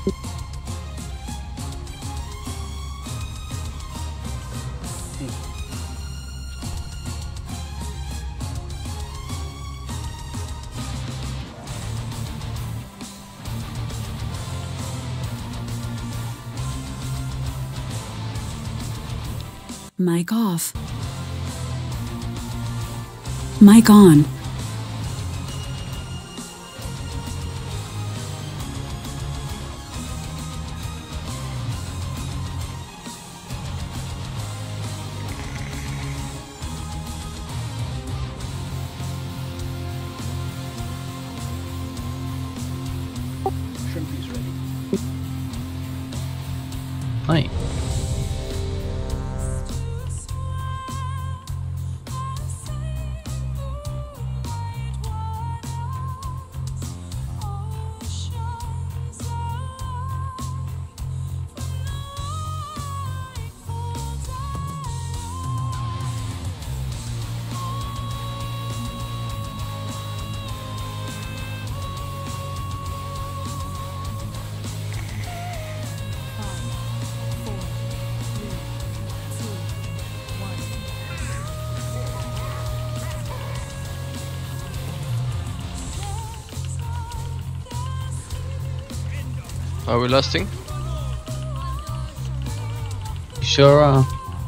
Mic off. Mic on. Shrimpy's ready. Hi. Are we lasting? Sure are.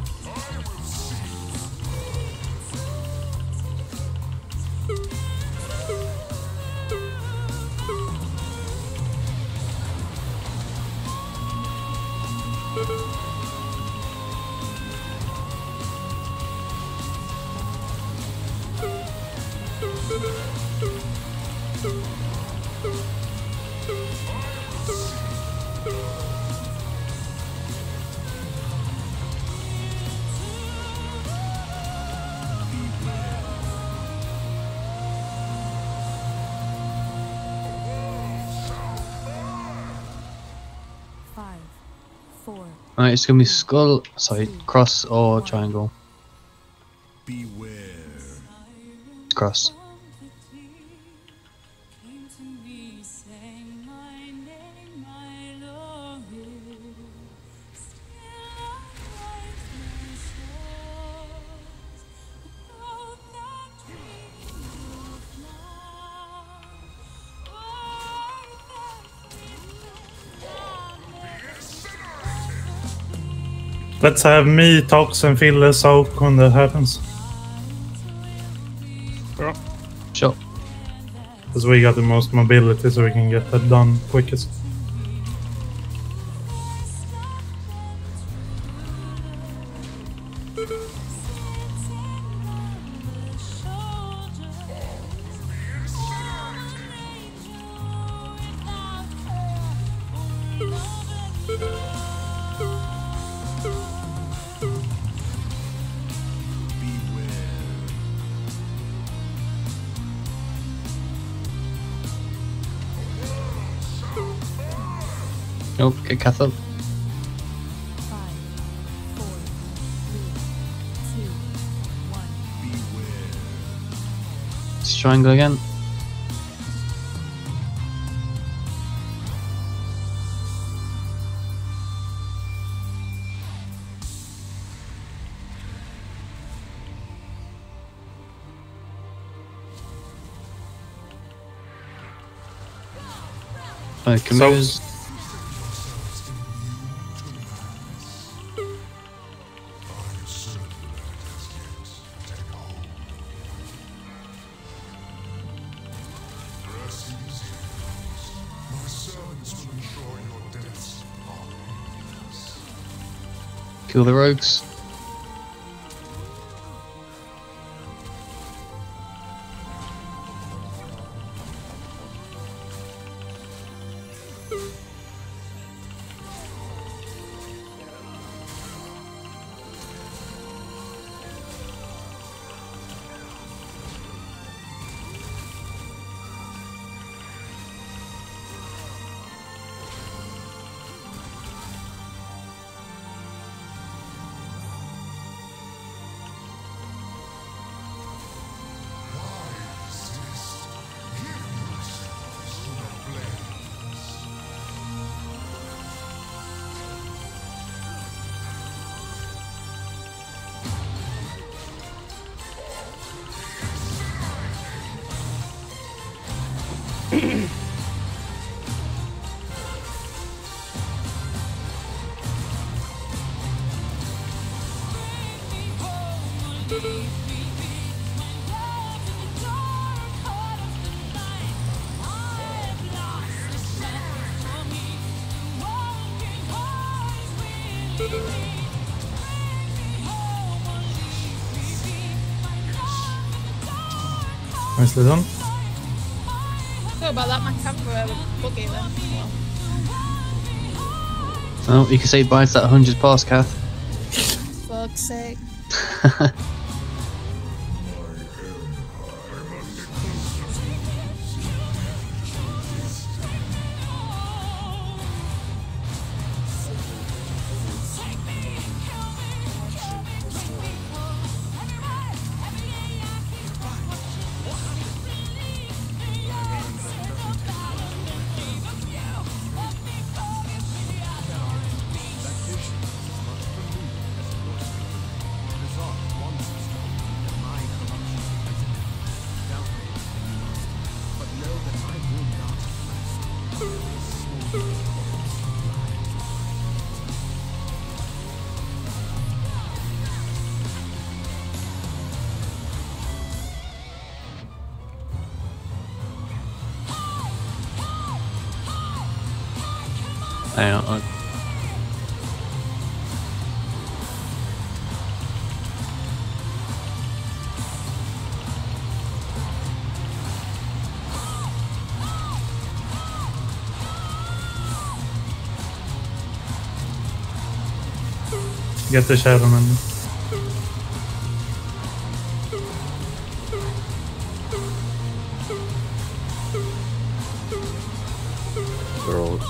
Alright, it's gonna be skull, sorry, cross or triangle. Beware. Cross. Let's have me, Tox, and Fille soak when that happens. Yeah. Sure. Because we got the most mobility, so we can get that done quickest. Nope, get Cathal. Let's triangle again. Camus. Kill the rogues. Nicely done. Sorry about that, my camera buggy then. Oh, you can say bye to that 100 pass, Kath. Fuck's sake. Hang on. Get the Shadow Man. Girls.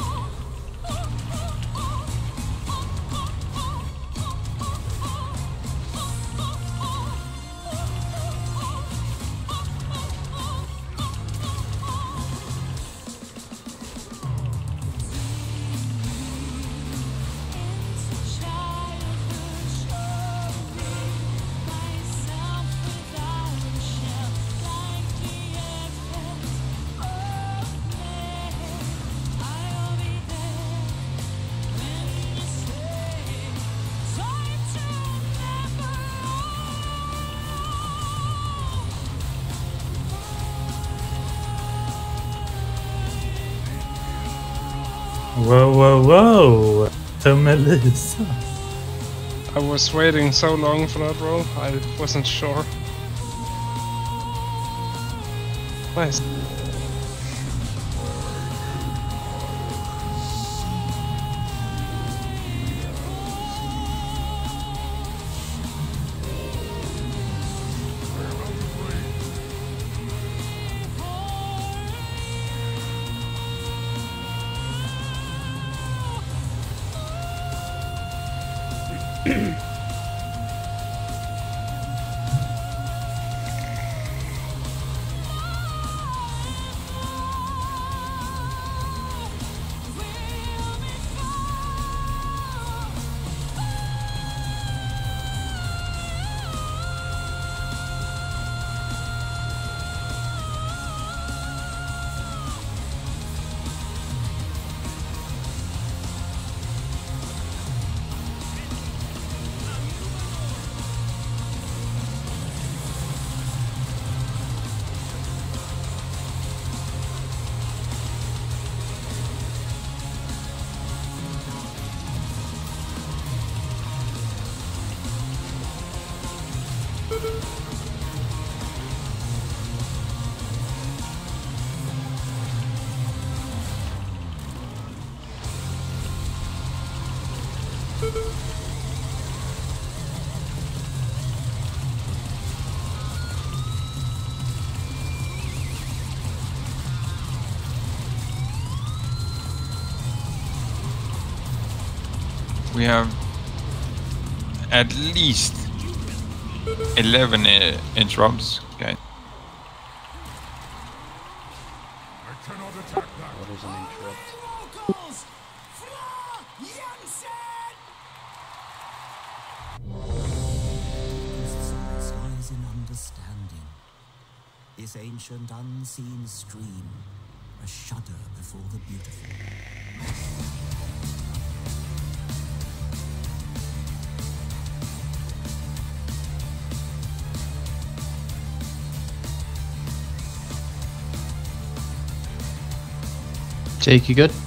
Whoa, whoa, whoa! To Melissa. I was waiting so long for that roll, I wasn't sure. Nice. We have at least 11 interrupts, guys. What is an interrupt? Lies in understanding. This ancient unseen stream, a shudder before the beautiful. Jake, you good?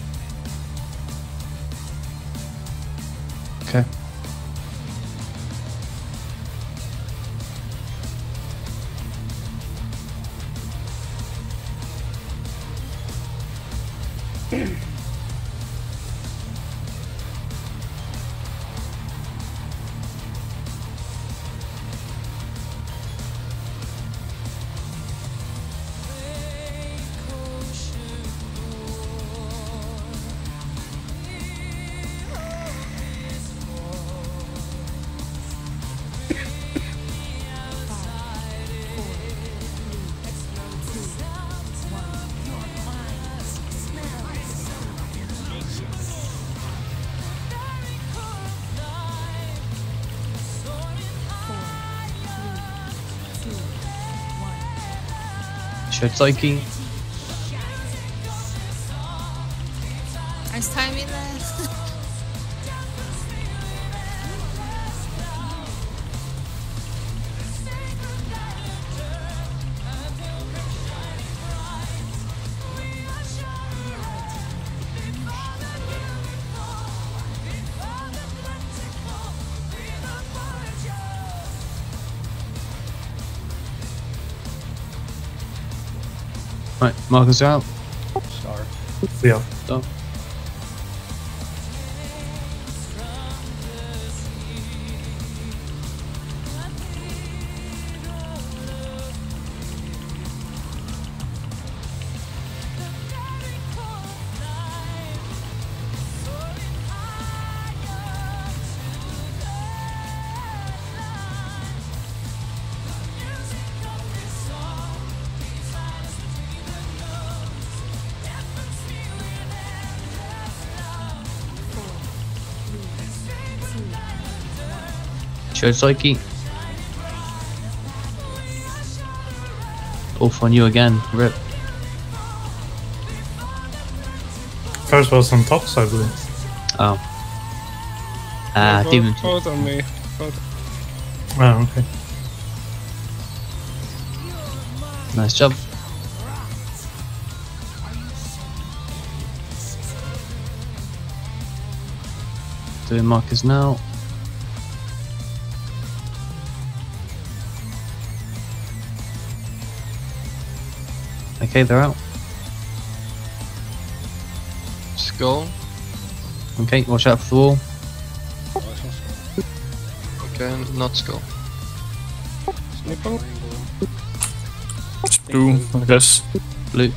Okay. Shared Psyche. Nice timing there. Right, markers are out. Star. See ya. Done. Shared Psyche. Off on you again, rip. First was on tops, I believe. Oh. Both- Demon. Both on me. Both. Oh, okay. Nice job. Doing markers now. Okay, they're out. Skull. Okay, watch out for the wall. Okay, not skull. Snipping. Blue, I guess. Blue.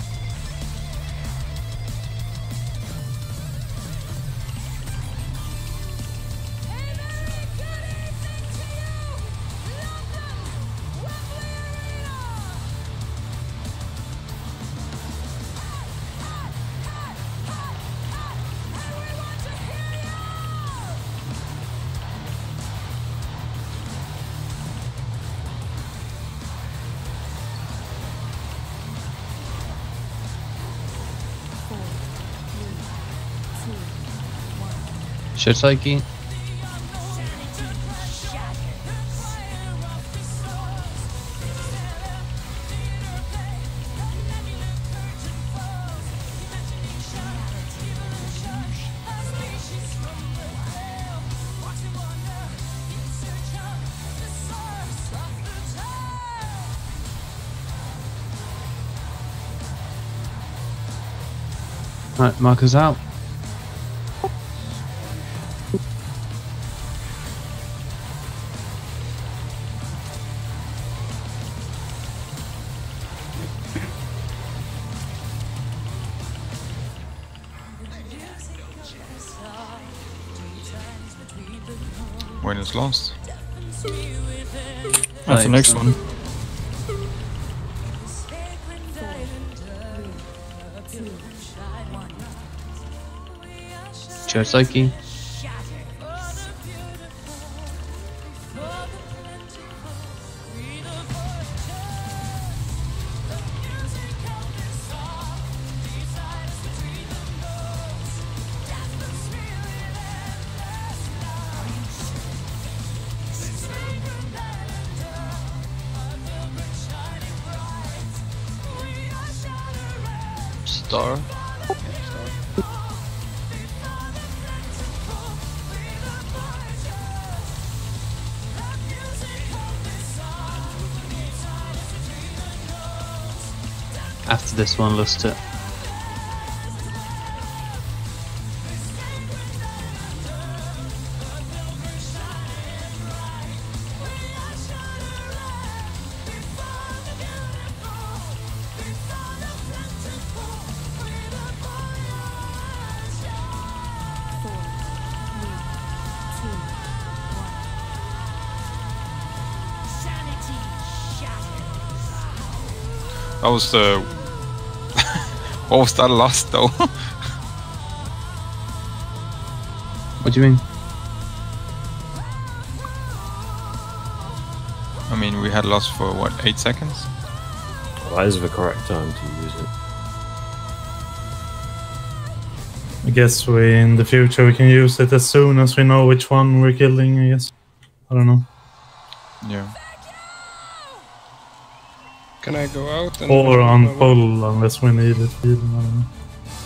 Shared Psyche. Right, markers out. When it's lost. That's the next one. Shared Psyche. Star. After this one, lost it. That was the... What was that last though? What do you mean? I mean, we had lost for what, 8 seconds? Well, that is the correct time to use it. I guess we, in the future, we can use it as soon as we know which one we're killing, I guess. I don't know. Yeah. Can I go out? And Or on full, unless we need it. Even, I don't know.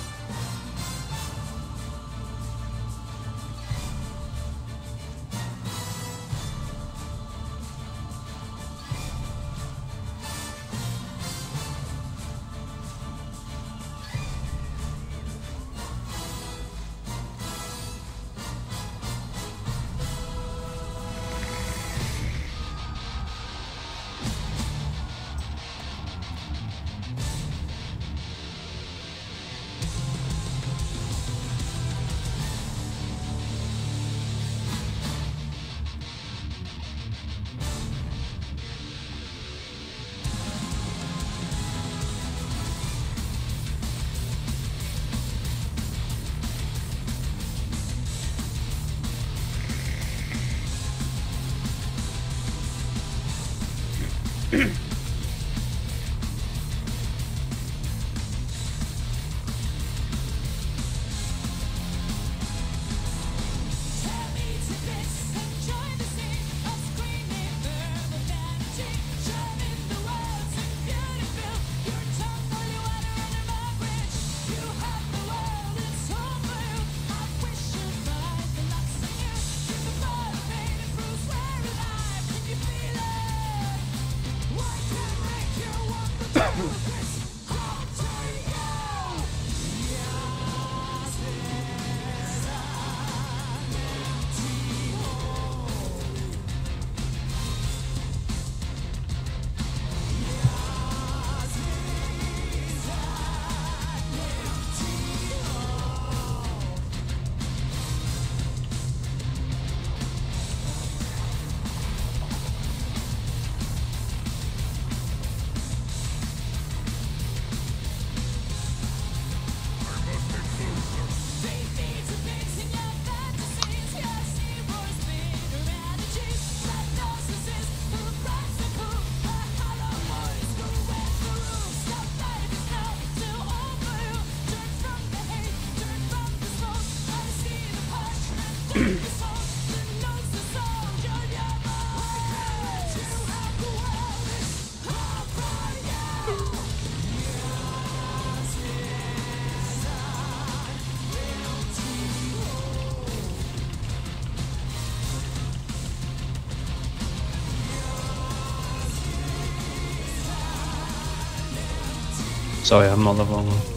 Sorry, I'm not the wrong one.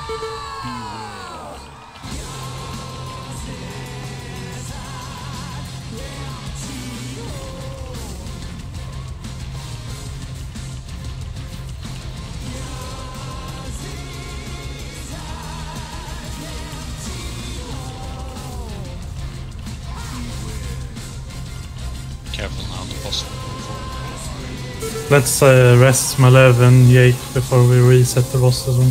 Careful now, the boss. Let's rest Malev and Jake before we reset the boss as well.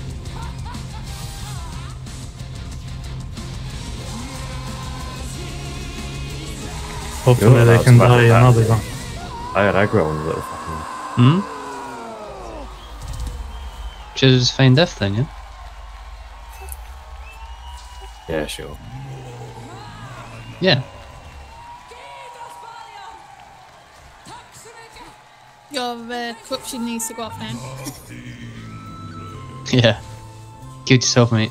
Hopefully You're they allowed can to die battle another that. one. I had aggro on the little fucking... Should have just feigned death then, yeah? Yeah, sure. Yeah. Your corruption needs to go off now. Yeah. Killed yourself, mate.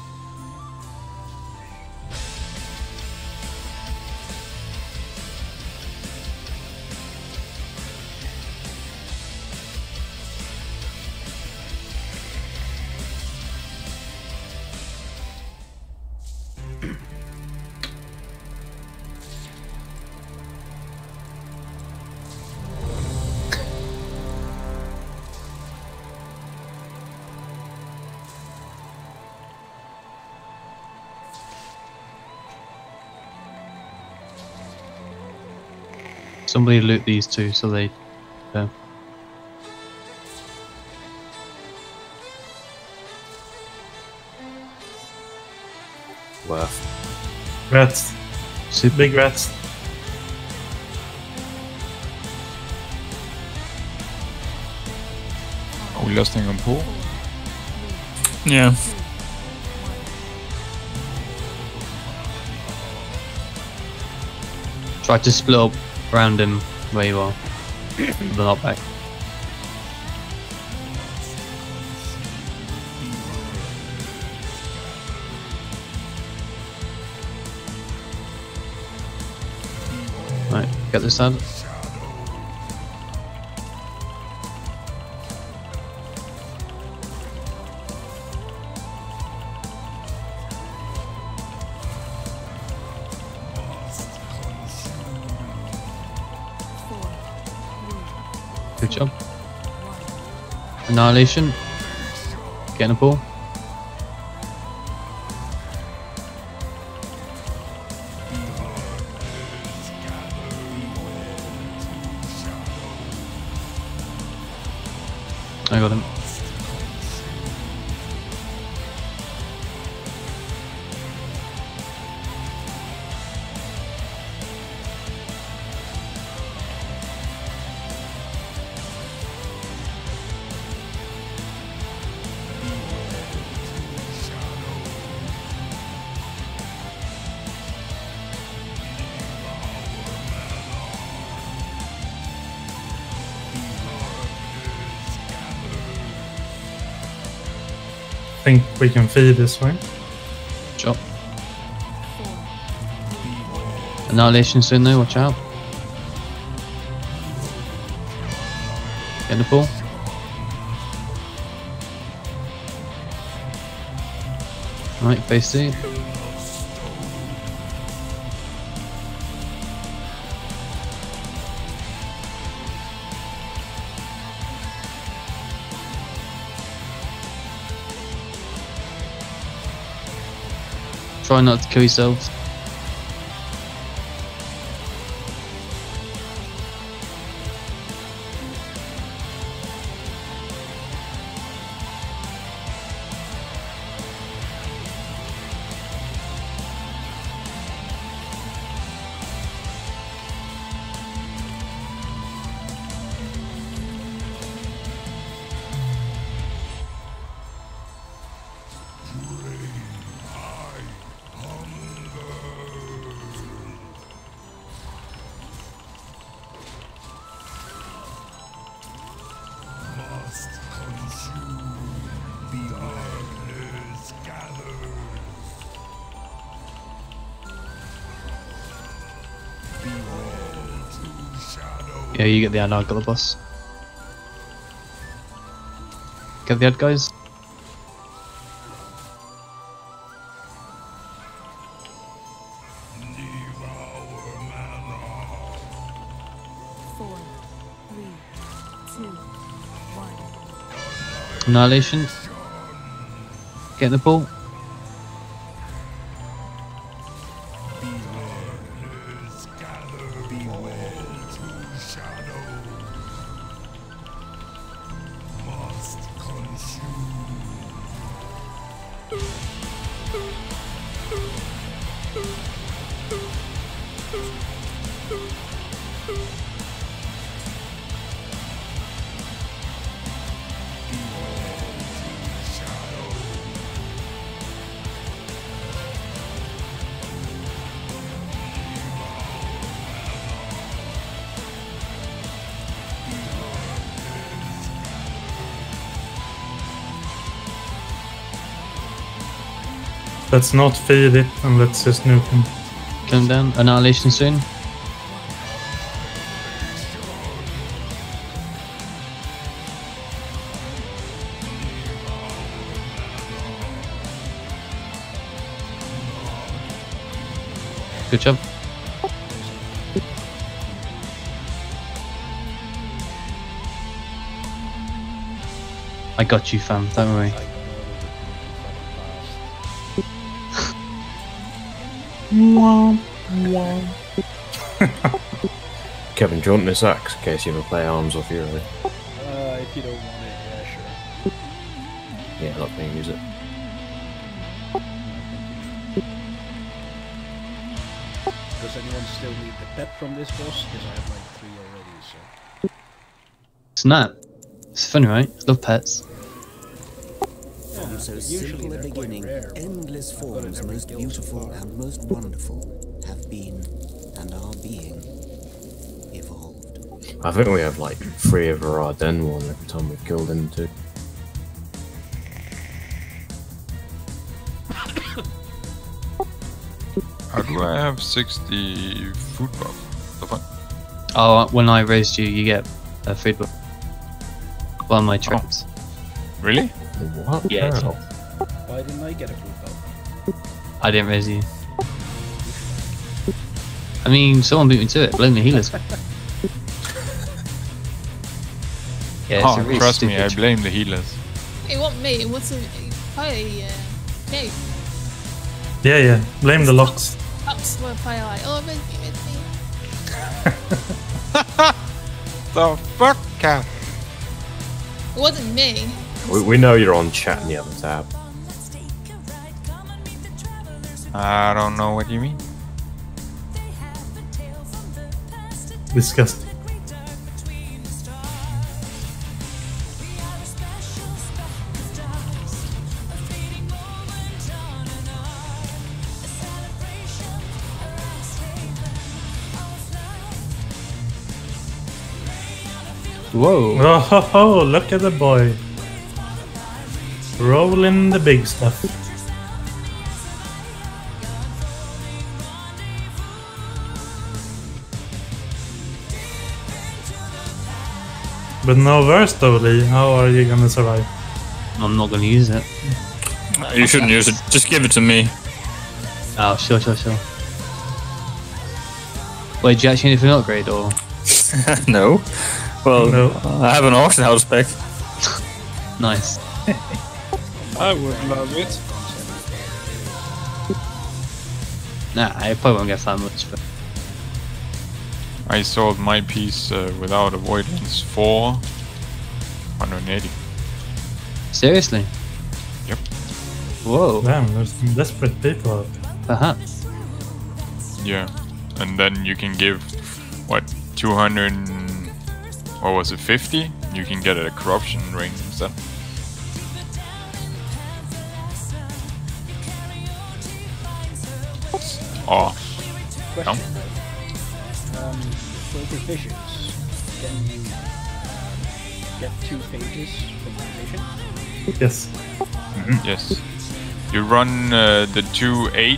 Somebody loot these two so they go. Worth. Rats. Super. Big rats. Are we listening on pool? Yeah. Try to split up around him where you are. They're not back. Right, get this done. Good job. Annihilation. Get in a ball. I got him. Think we can feed this way. Chop. Annihilation soon though, watch out. Get in the pool. Right, phase 2. Try not to kill yourselves. Yeah, you get the ad, I got the boss. Get the ad, guys. Annihilation. Get in the pool. Let's not feed it and let's just nuke him. Come down. Annihilation soon. Good job. I got you, fam. Don't worry. Kevin, do you want this axe in case you ever play Arms or Fury? If you don't want it, yeah, sure. Yeah, not going to use it. Does anyone still need the pet from this boss? Because I have like 3 already, so... Snap. It's funny, right? I love pets. From so simple a beginning, endless forms most beautiful and most wonderful have been and are being evolved. I think we have like 3 of our Ardennes one every time we've killed him too. How do I have 60 food buff? The fuck? Oh, when I raised you, you get a food book. One of my traps. Really? What? Yeah. How? Why didn't I get a food buff? I didn't raise you. I mean, someone beat me to it. Blame the healers. Yeah, it's a really trust me, I stupid blame the healers. Hey, what me? What's a play? No. Yeah. Blame the locks. Ups were play like, oh, with me. The fuck, Cap? It wasn't me. We know you're on chat in the other tab. I don't know what you mean. Disgusting. Whoa. Oh, look at the boy. Rolling the big stuff. But no verse though, Lee. How are you gonna survive? I'm not gonna use it. You shouldn't use it. Just give it to me. Oh, sure. Wait, do you actually need for an upgrade or? No. Well, No. I have an auction house spec. Nice. I would love it. Nah, I probably won't get that much. But I sold my piece without avoidance for 180. seriously? Yep. Whoa. Damn, there's some desperate people out there. Perhaps. Yeah. And then you can give, what, 200... What was it, 50? You can get a corruption ring and stuff. Oh. Question. For provisions, can you get 2 pages from provision? Yes. Yes. You run the 2-8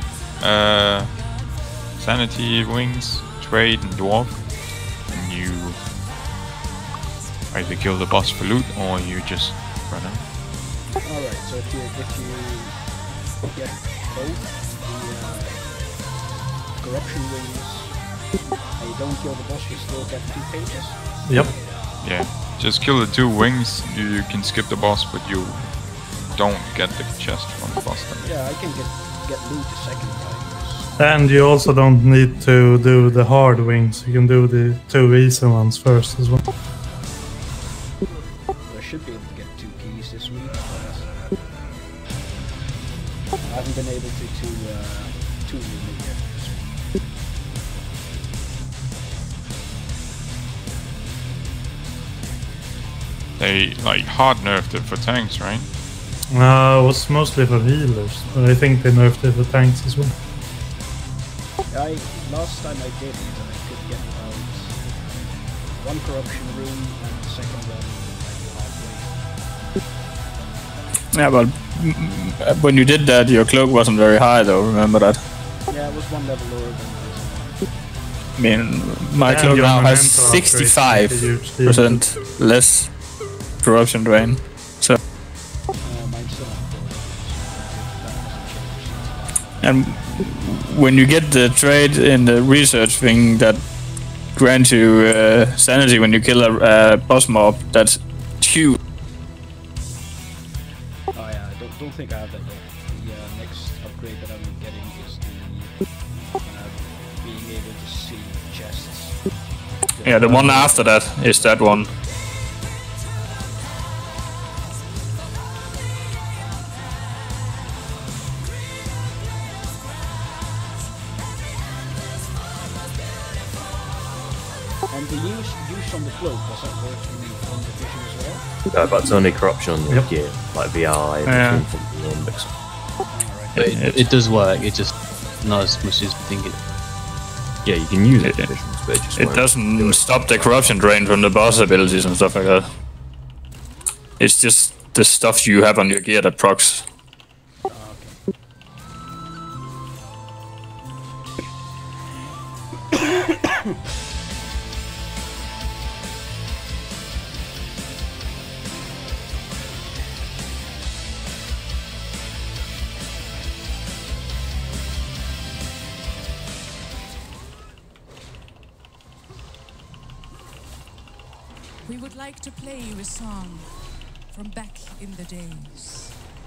sanity wings, trade and dwarf, and you either kill the boss for loot or you just run out. Alright, so if you get both the corruption wings and you don't kill the boss, you still get 2 pages? Yep. Yeah, Just kill the 2 wings, you can skip the boss, but you don't get the chest from the boss then. Yeah, I can get loot the second time. And you also don't need to do the hard wings. You can do the 2 easy ones first as well. I should be able to get 2 keys this week, but I haven't been able to tool them yet. They like hard nerfed it for tanks, right? It was mostly for healers, but I think they nerfed it for tanks as well. Last time I did it, I could get about 1 corruption rune and the second one like halfway. Yeah, but when you did that, your cloak wasn't very high, though. Remember that? Yeah, it was 1 level lower than this. I mean, my cloak your now has momentum upgrade is a huge deal. 65% less corruption drain. So, Mine's still on 4. and when you get the trade in the research thing that grants you sanity when you kill a boss mob, that's huge. Oh yeah, I don't think I have that yet. The next upgrade that I'm getting is the being able to see chests. Yeah, the one after that is that one. And the use on the cloak, does that work on the vision as well? But it's only corruption on the Yep. gear, like VR, Yeah. from the Olympics. It does work. It just not as much as you think it. Yeah, you can use it for visions, but it just It won't doesn't do it. stop the corruption drain from the boss abilities and stuff like that. It's just the stuff you have on your gear that procs. We would like to play you a song from back in the days.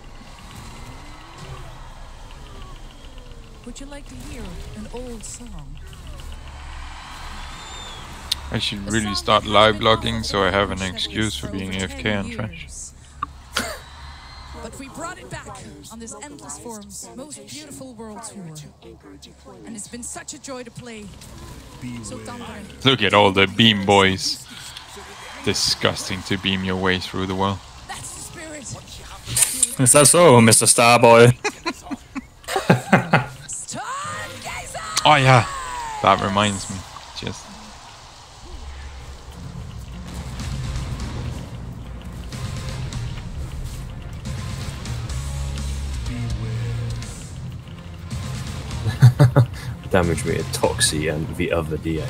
Would you like to hear an old song? I should really start live logging so I have an excuse for being AFK and trash. But we brought it back on this Endless Forms most beautiful world tour. And it's been such a joy to play. So Dandre, Look at all the beam boys. Disgusting to beam your way through the world. that's the spirit. Is that so, Mr. Starboy? Oh yeah, that reminds me. Just Damage meter, Toxie, and the other D8.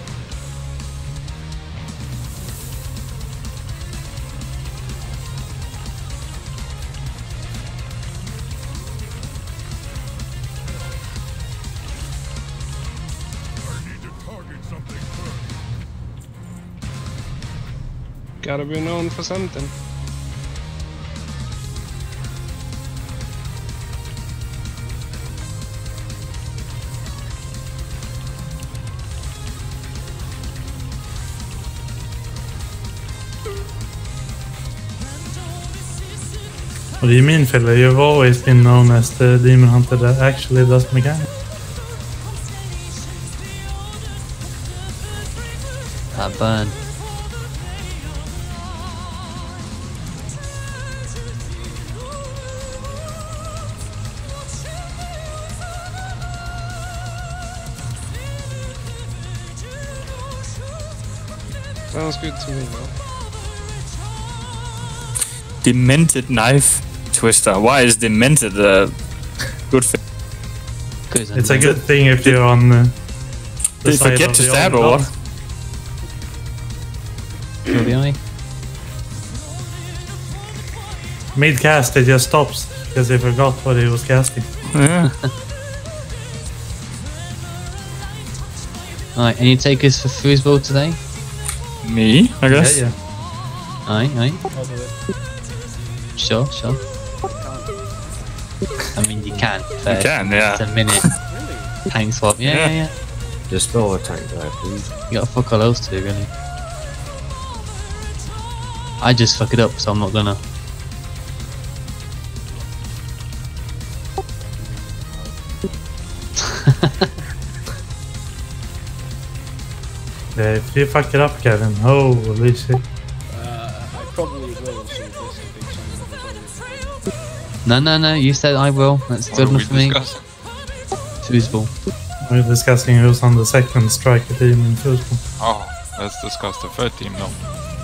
Gotta be known for something. What do you mean, Philly? You've always been known as the demon hunter that actually does mechanics. That burn. Sounds good to me, though. Demented knife twister. Why is demented a good thing? It's a good thing if you're on the Did you side forget of to the stab old or what? gods. Kill the eye. Mid-cast, it just stops because he forgot what he was casting. Yeah. Alright, any takers for foosball today? Me, I guess. Yeah, Aye. I'll do it. Sure. I mean, you can. You can, yeah. It's a minute. Tank swap. Yeah. Just spell a tank there, please. You got fuck all else to do, really. I just fuck it up, so I'm not gonna. Yeah, if you fuck it up, Kevin, holy shit. I probably will, so this is a big No, you said I will. That's good enough for me. Foosball. We're discussing who's on the second striker team in football. Oh, let's discuss the third team now.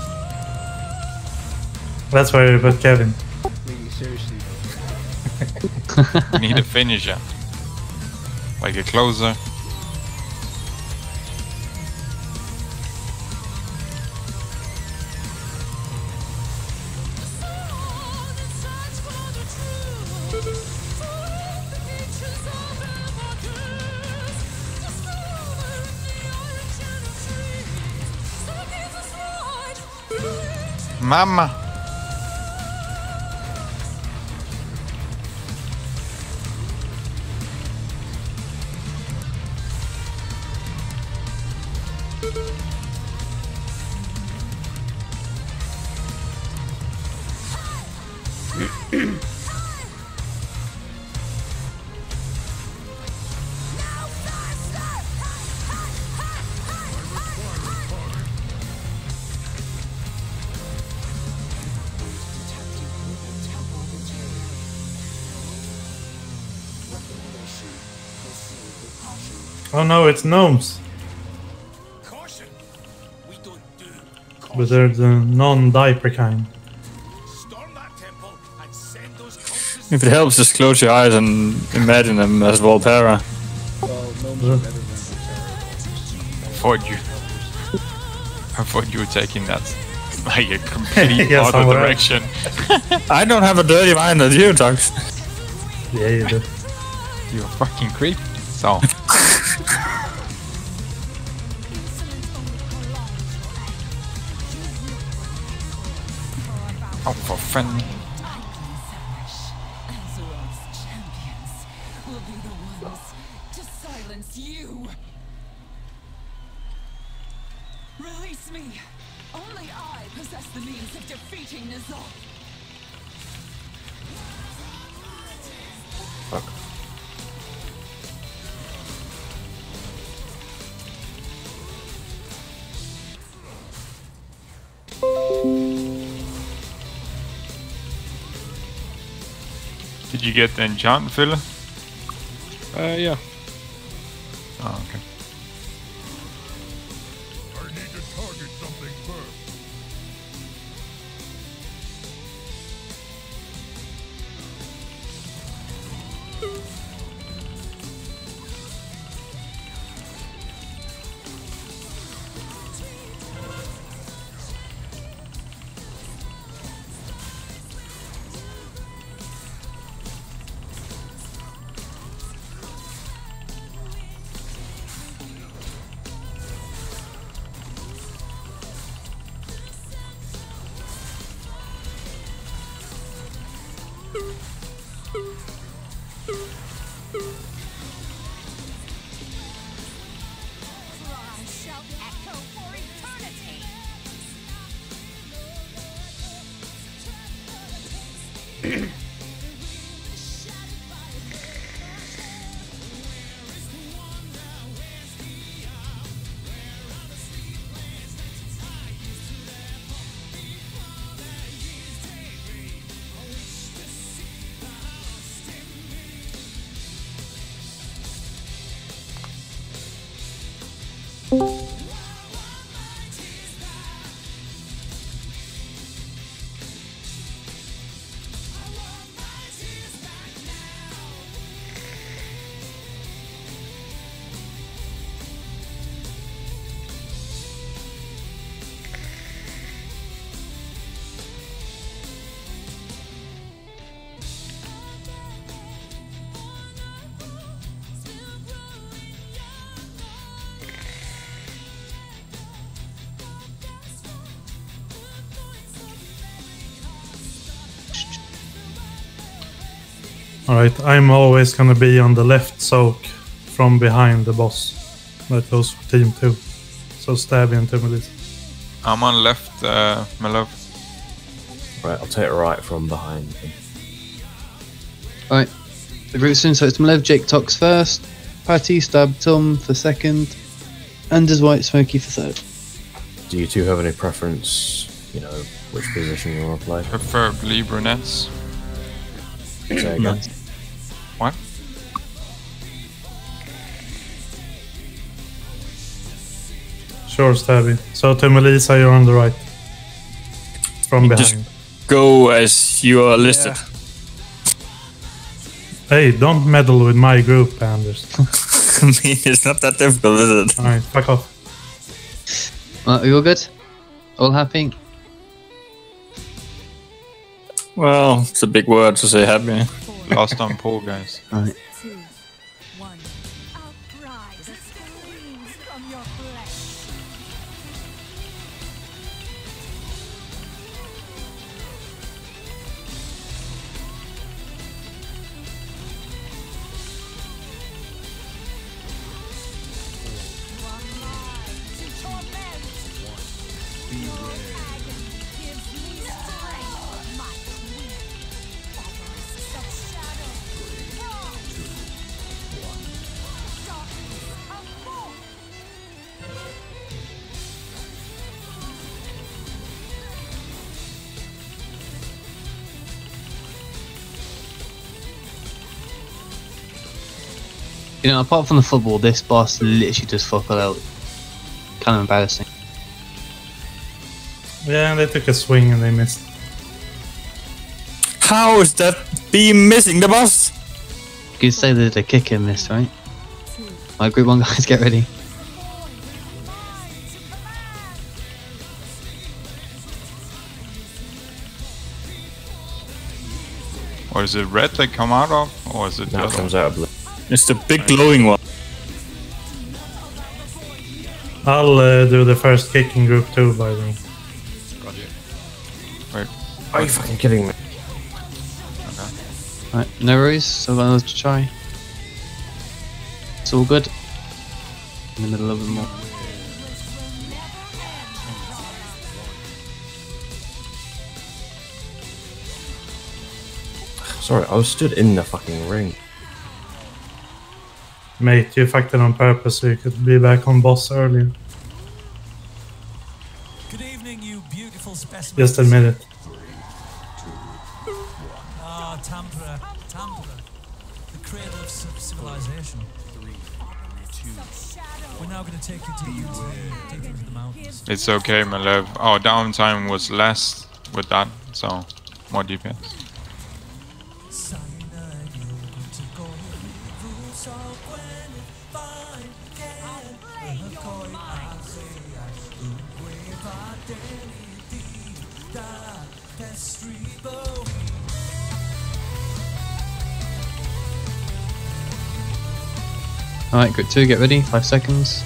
That's why we put Kevin. Really, seriously. We need a finisher. Like a closer. Mama. Oh no, it's gnomes. But they're the non-diaper kind. If it helps, just close your eyes and imagine them as Volterra. I thought you were taking that like a complete Yeah, other somewhere direction. I don't have a dirty mind as you, Tux. Yeah, you do. You're fucking creep. So. Oh, for fun. Azeroth's champions will be the ones to silence you. Release me. Only I possess the means of defeating Nizal. Fuck. Did you get the enchant filler? Yeah. Oh, okay. Alright, I'm always gonna be on the left soak from behind the boss. That goes for team 2. So stab into Melissa. I'm on left, my love. Right, I'll take right from behind. Alright. The route soon, so it's Malev, Jake Tox first, Patty, Stab, Tom for second, Anders White, Smokey for third. Do you two have any preference, you know, which position you want to play? Preferably brunettes. Say again. What? Sure, Stabby. So to Melissa, you're on the right. From behind. Just go as you are listed. Hey, don't meddle with my group, Anders. I mean, it's not that difficult, is it? Alright, fuck off. Are you all good? All happy? Well, it's a big word to say happy. Last on pole, guys. Alright. You know, apart from the football, this boss literally just fuck all out. Kind of embarrassing. Yeah, they took a swing and they missed. How is that beam missing the boss? You could say that the kicker missed, right? Alright, group 1 guys, get ready. Or is it red they come out of? Or is it That yellow? comes out of blue. It's the big glowing one. I'll do the first kick in group 2 by the way. Wait. Are you fucking kidding me? Alright, no worries, so I'll to try. It's all good. In the middle of it more. Sorry, I was stood in the fucking ring. Mate, you fucked it on purpose so you could be back on boss earlier. Good evening, you beautiful specimens. Just admit it. Ah, Tampere, Tampere, the cradle of civilization. 3, 2. We're now going to take you deeper into the mountains. It's okay, my love. Our downtime was less with that, so more DPS. Alright, group 2, get ready, 5 seconds.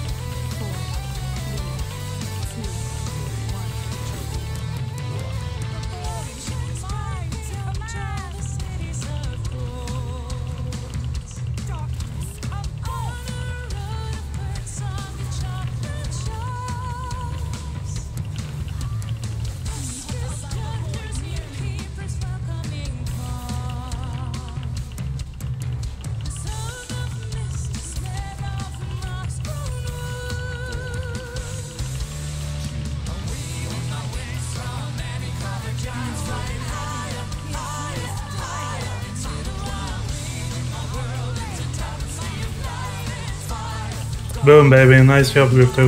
Boom, baby. Nice job, group 2.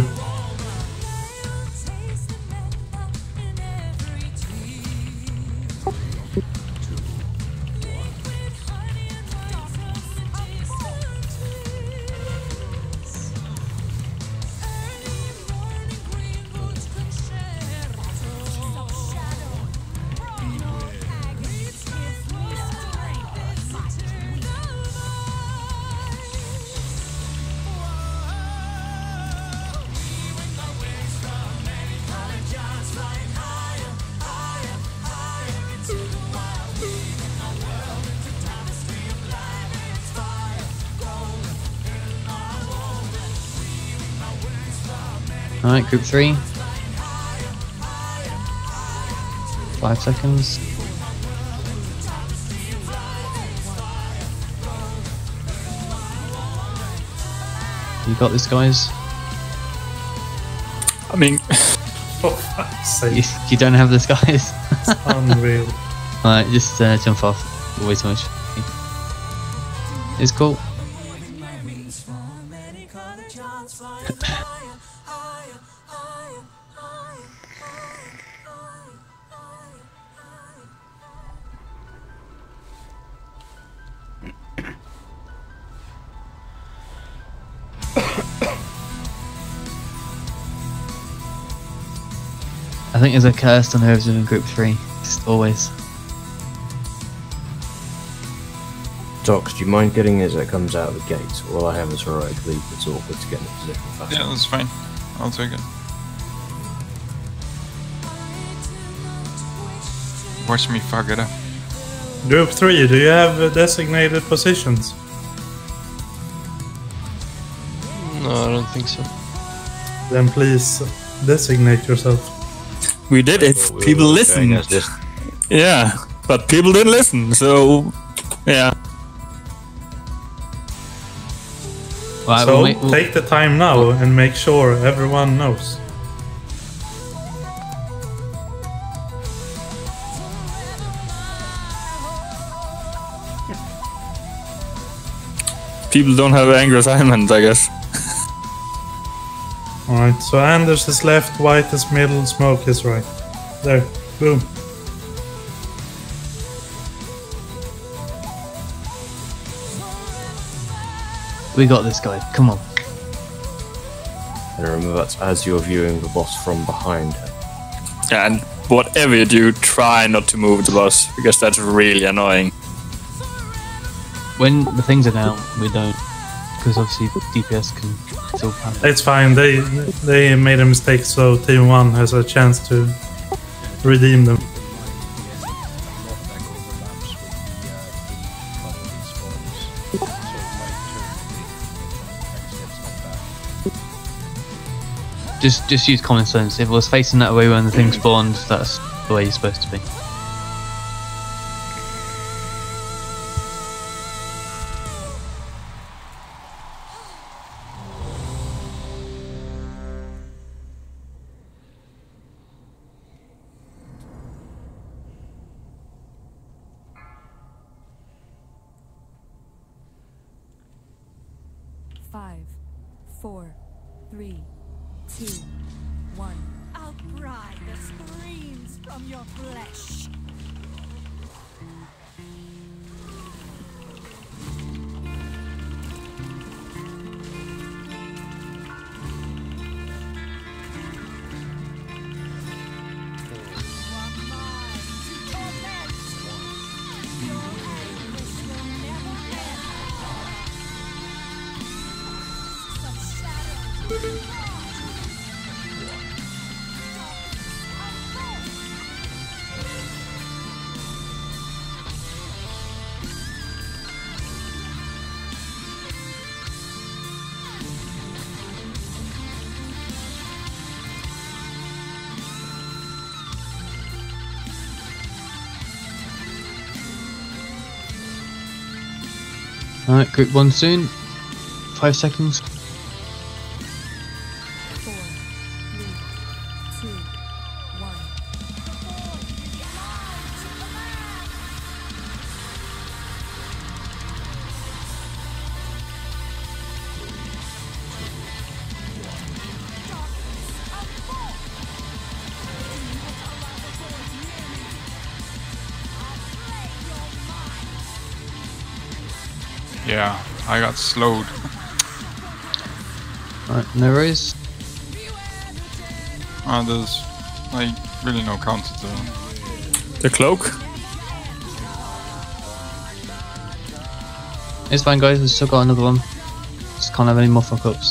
Alright, group 3. 5 seconds. You got this, guys? I mean, for fuck's sake. You don't have this, guys? Unreal. Alright, just jump off. Way too much. It's cool. I think there's a curse on whoever's in group 3. Just always. Doc, do you mind getting as it comes out of the gate? All I have is heroic leap. It's awkward to get in a position fast. Yeah, that's fine. I'll take it. Watch me fuck it up. Group 3, do you have designated positions? No, I don't think so. Then please designate yourself. we did if people listened. Yeah, but people didn't listen, so yeah. Right, so we'll take the time now and make sure everyone knows. People don't have anger assignments, I guess. Alright, so Anders is left, White is middle, Smoke is right. There, boom. We got this, guy. Come on. And remember, that's as you're viewing the boss from behind. And whatever you do, try not to move the boss, because that's really annoying. When the things are down, we don't. Because obviously DPS can still pound. It's fine, they made a mistake, so Team 1 has a chance to redeem them. Just use common sense. If it was facing that way when the thing spawned, that's the way you're supposed to be. Five, 4, 3, 2, 1. I'll pry the screams from your flesh. Alright, group 1 soon. 5 seconds. 4, 3, 2, 1. Yeah, I got slowed. Alright, no worries. There's like really no counter to the cloak. It's fine, guys. We've still got another one. Just can't have any more fuck ups.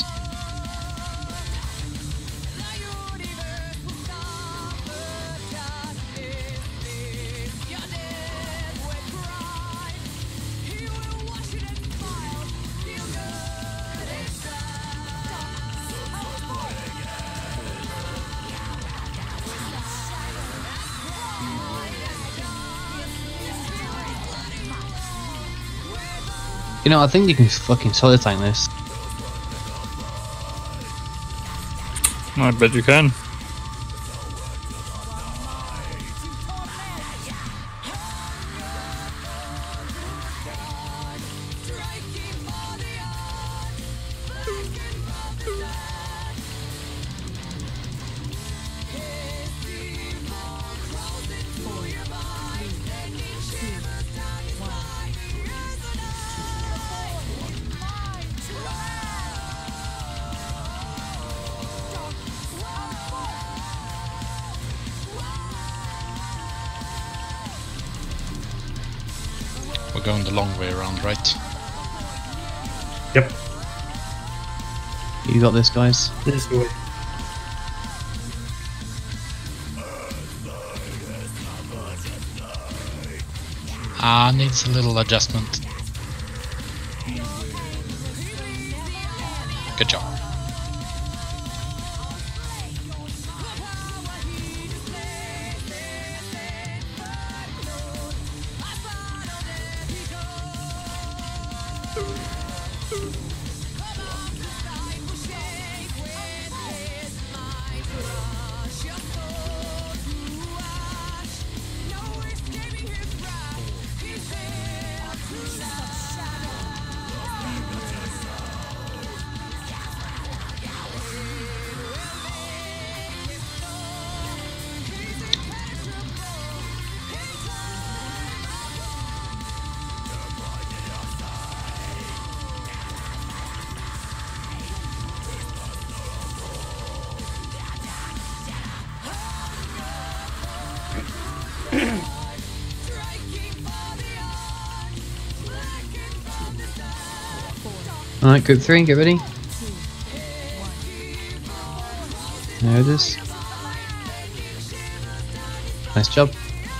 You know, I think you can fucking solo tank this. I bet you can. We're going the long way around, right? Yep. You got this, guys. This way. Needs a little adjustment. Good job. Alright, group 3, get ready. There it is. Nice job.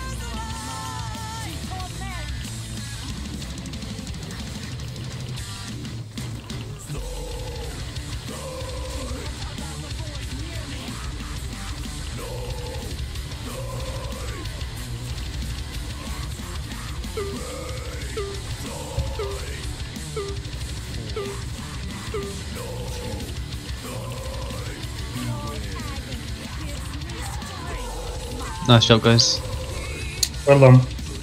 Nice job, guys. Well done.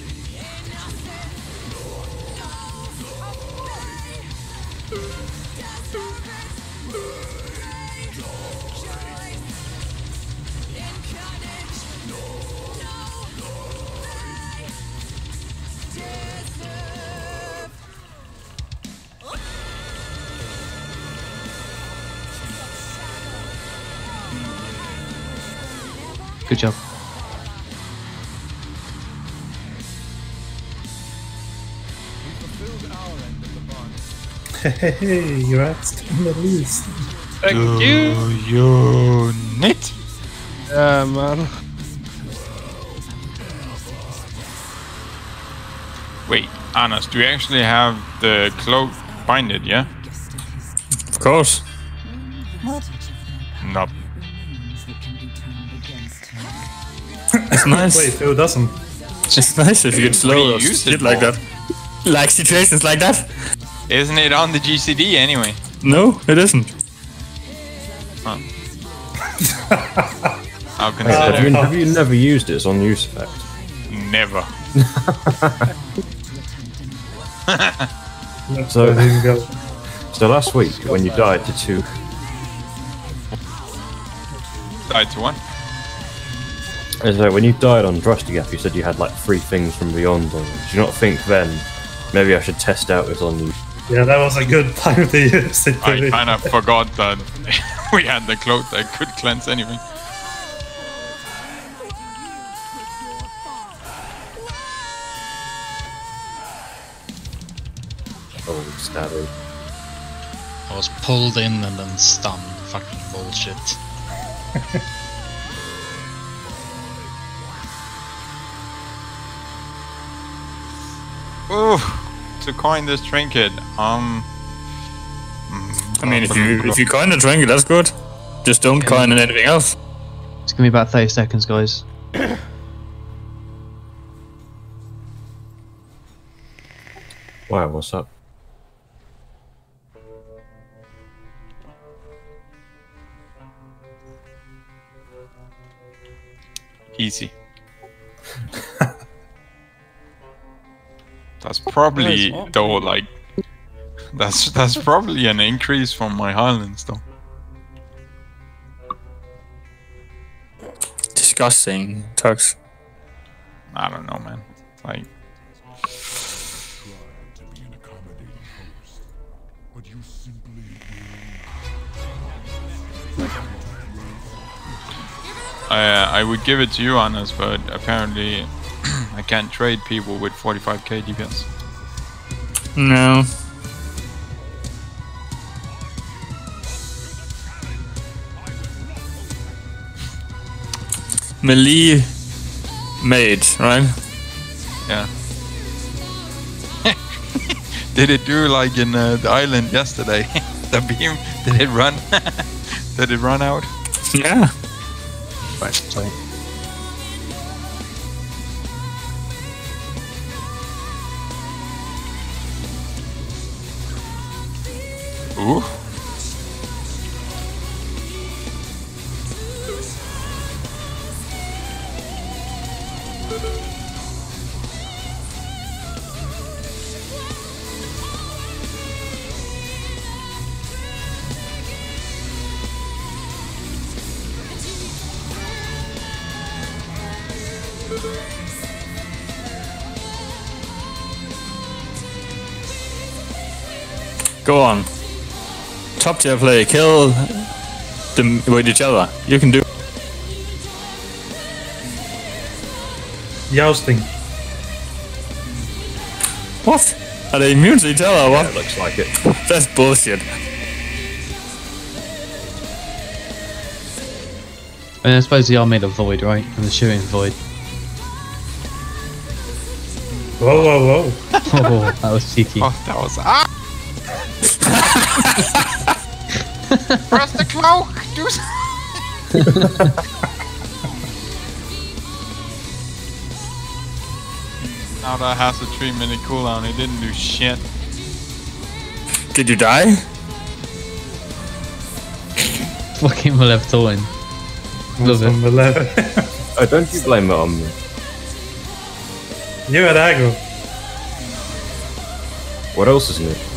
Good job. Hey, you're at the least. Thank you. Unit. Yeah, man. Wait, Anas, do you actually have the cloak binded, yeah? Of course. No. It's nice. Wait, who doesn't? It's nice if you get slow or shit like that. Like situations like that. Isn't it on the GCD anyway? No, it isn't. Huh. I'll consider. Have you never used it as on use effect? Never. So last week when you died to 2. Died to 1? So when you died on Rusty Gap, you said you had like 3 things from beyond on you. Do you not think then maybe I should test out this on you? Yeah, that was a good time to use it. I kind of forgot that we had the cloak that could cleanse anything. Oh, stabby. I was pulled in and then stunned. Fucking bullshit. Ooh. To coin this trinket, I mean, if you coin the trinket, that's good. Just don't coin anything else. It's gonna be about 30 seconds, guys. Wow, what's up? Easy. That's probably Nice. though like that's probably an increase from my Highlands though. Disgusting, Tux. I don't know, man. Like I would give it to you, Hannes, but apparently I can't trade people with 45k DPS. No. Melee mage, right? Yeah. Did it do like in the island yesterday? The beam, did it run? Did it run out? Yeah. Right. Ooh. Go on. Top tier play. Kill them with each other. You can do. Jousting. What? Are they immune to each other? What? Yeah, it looks like it. That's bullshit. And I suppose they are made of void, right? And the shooting void. Whoa, whoa, whoa. Oh, that was cheeky. Oh, that was Press the cloak. Do Now that has a 3-minute cooldown. It didn't do shit. Did you die? Fucking Malev Torn. Love it. Oh, don't you blame it on me. You had aggro. What else is new?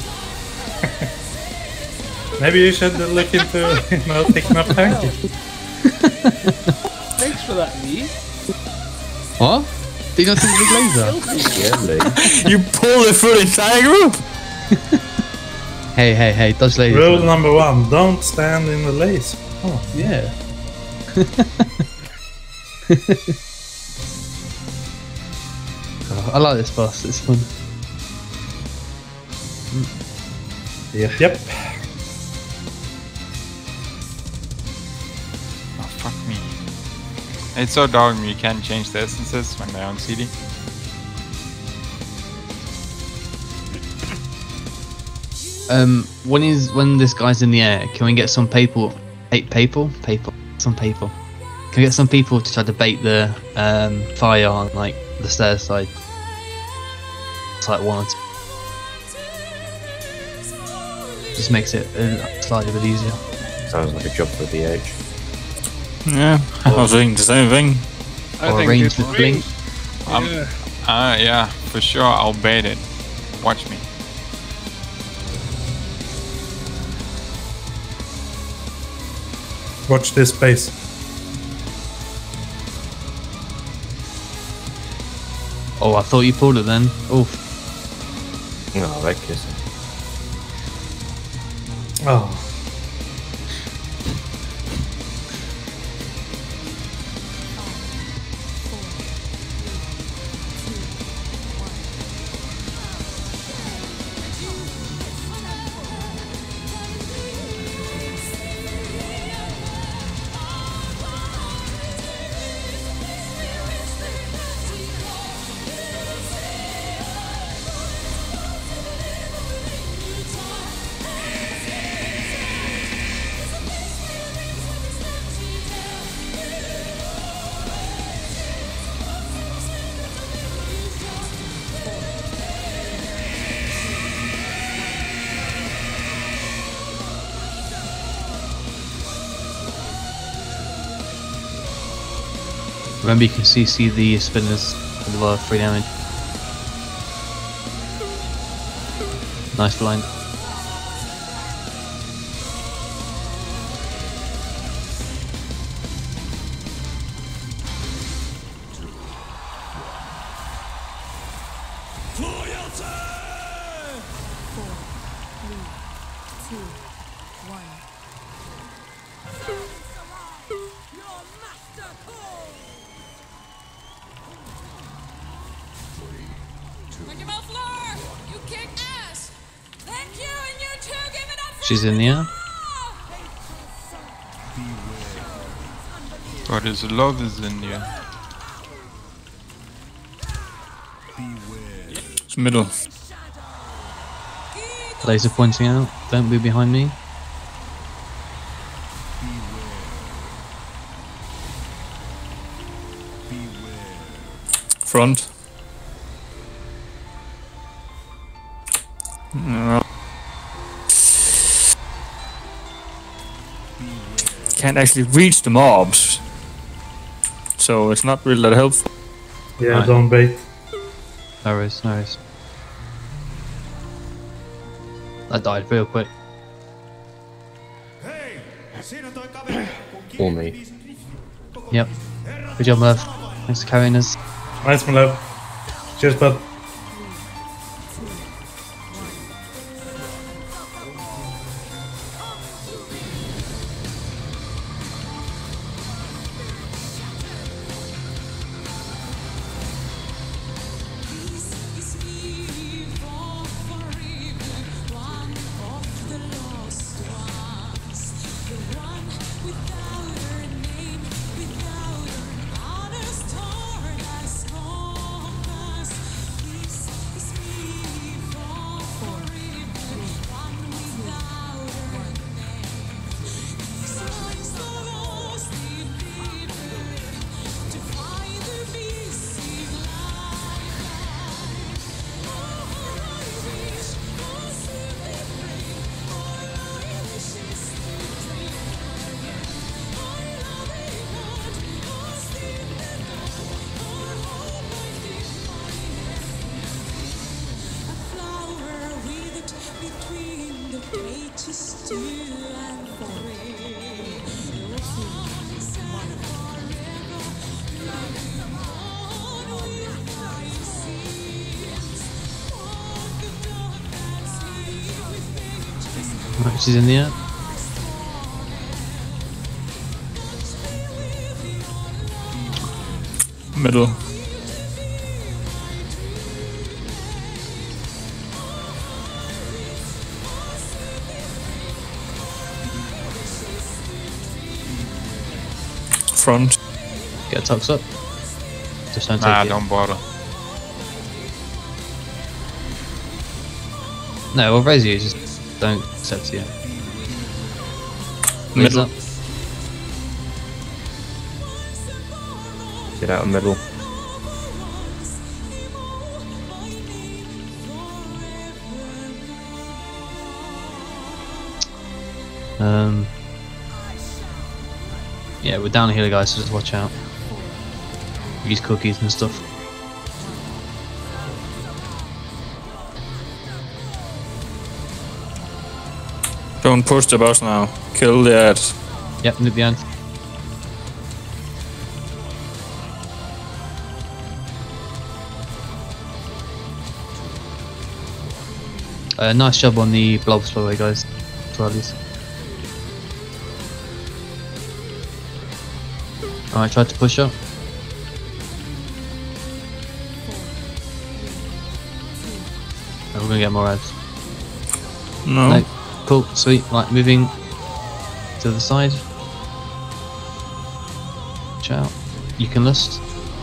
Maybe you should look into picking up tanky. Thanks for that, Lee. What? Did you not see the big laser? You pulled it through the entire group. Hey, dodge laser. Rule number 1, don't stand in the laser. Oh. Yeah. Oh, I like this boss, it's fun. Yep. Oh, fuck me. It's so dog me, you can't change the essences when they're on CD. When this guy's in the air, can we get some people? Some people. Can we get some people to try to bait the fire on like the stairs side? It's like 1 or 2. Just makes it slightly a bit easier. Sounds like a job for the age. Yeah, I was thinking the same thing. Or range with blink. Yeah, for sure I'll bait it. Watch me. Watch this space. Oh, I thought you pulled it then. Oof. No, that kissing. Oh. Remember, you can CC the spinners with the 3 damage. Nice blind. She's in the air. But his love is in you. It's middle. Laser pointing out. Don't be behind me. Front. No. Can't actually reach the mobs, so it's not really that helpful. Yeah, Right. don't bait. No worries, no worries. That died real quick. Or me. Yep. Good job, Murph. Thanks for carrying us. Nice, my love. Cheers, bud. Right, she's in the air. Middle. Front. Get tucks up. Just don't Nah, take it. don't bother. No, we'll raise you, just don't accept you. Middle. Up. Get out of middle. Yeah, we're down here, guys, so just watch out. Use cookies and stuff. Don't push the boss now. Kill the ads. Yep, nip behind. Nice job on the blobs, by the way, guys. Twirlies. Alright, try to push up. And we're gonna get more ads. No. Cool, sweet. Right, moving to the side. Watch out. You can list.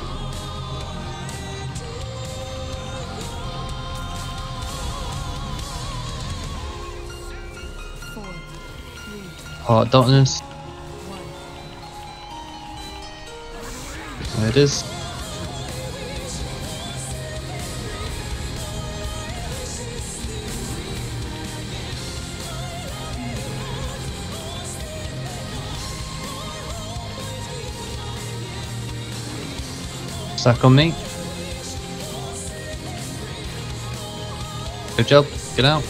Heart darkness. There it is. Stack on me. Good job. Get out.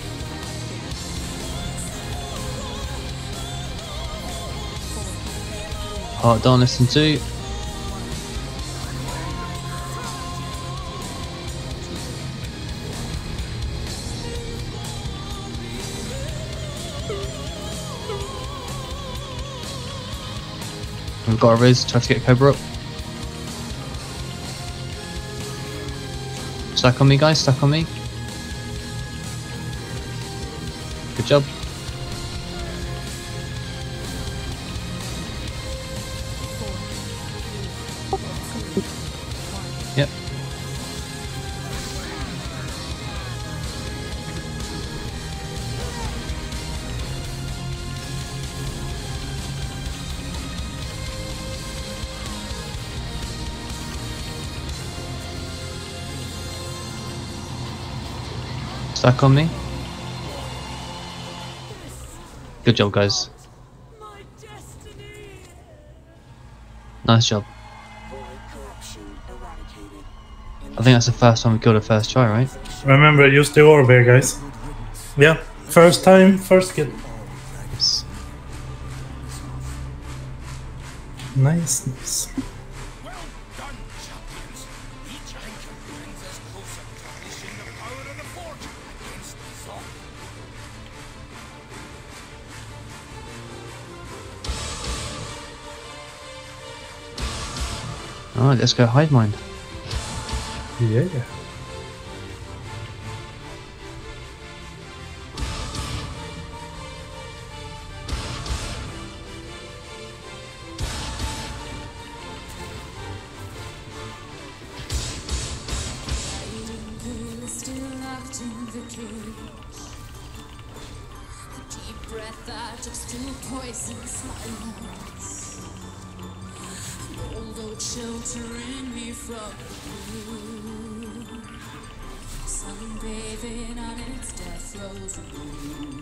Heart Darkness in 2. We've got a Riz, try to get Cobra up. Stack on me guys, stack on me. Good job. Yep. Stack on me. Good job, guys. Nice job. I think that's the first time we killed a first try, right? Remember, use the orb here, guys. Yeah, first time, first kill. Yes. Nice, nice. Alright, let's go Hive Mind. Yeah. Sheltering me from you, sunbathing on its death rows of blues.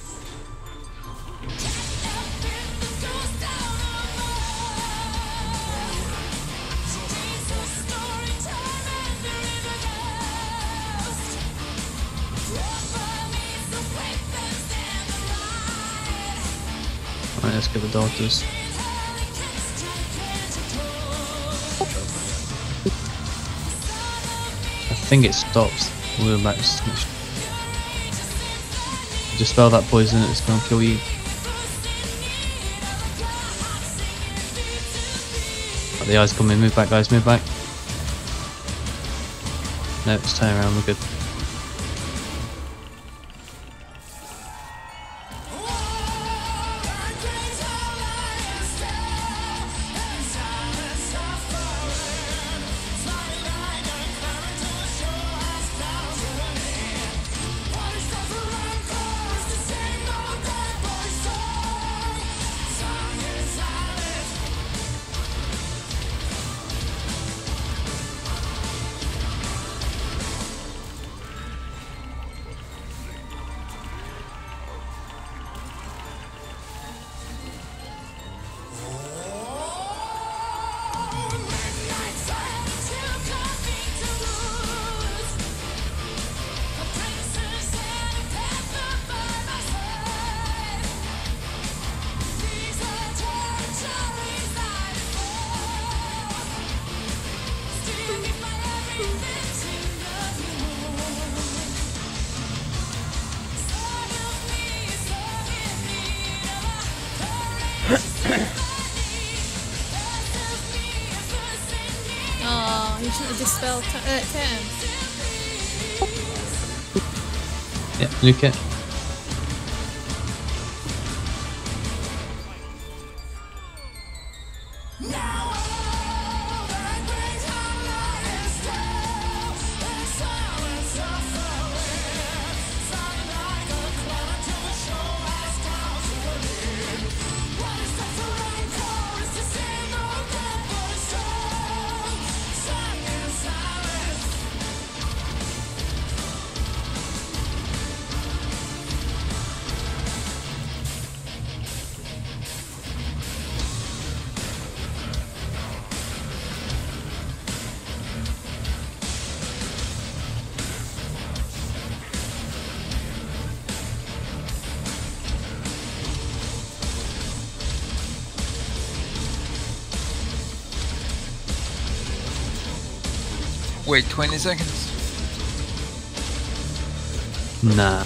Alright, let's get the daughters. I think it stops. We're back. Dispel that poison, it's gonna kill you. Oh, the eyes coming, move back guys, move back. No, just turn around, we're good. Oh, you shouldn't have dispelled Tim. Yeah, nuke it. Wait 20 seconds. Nah.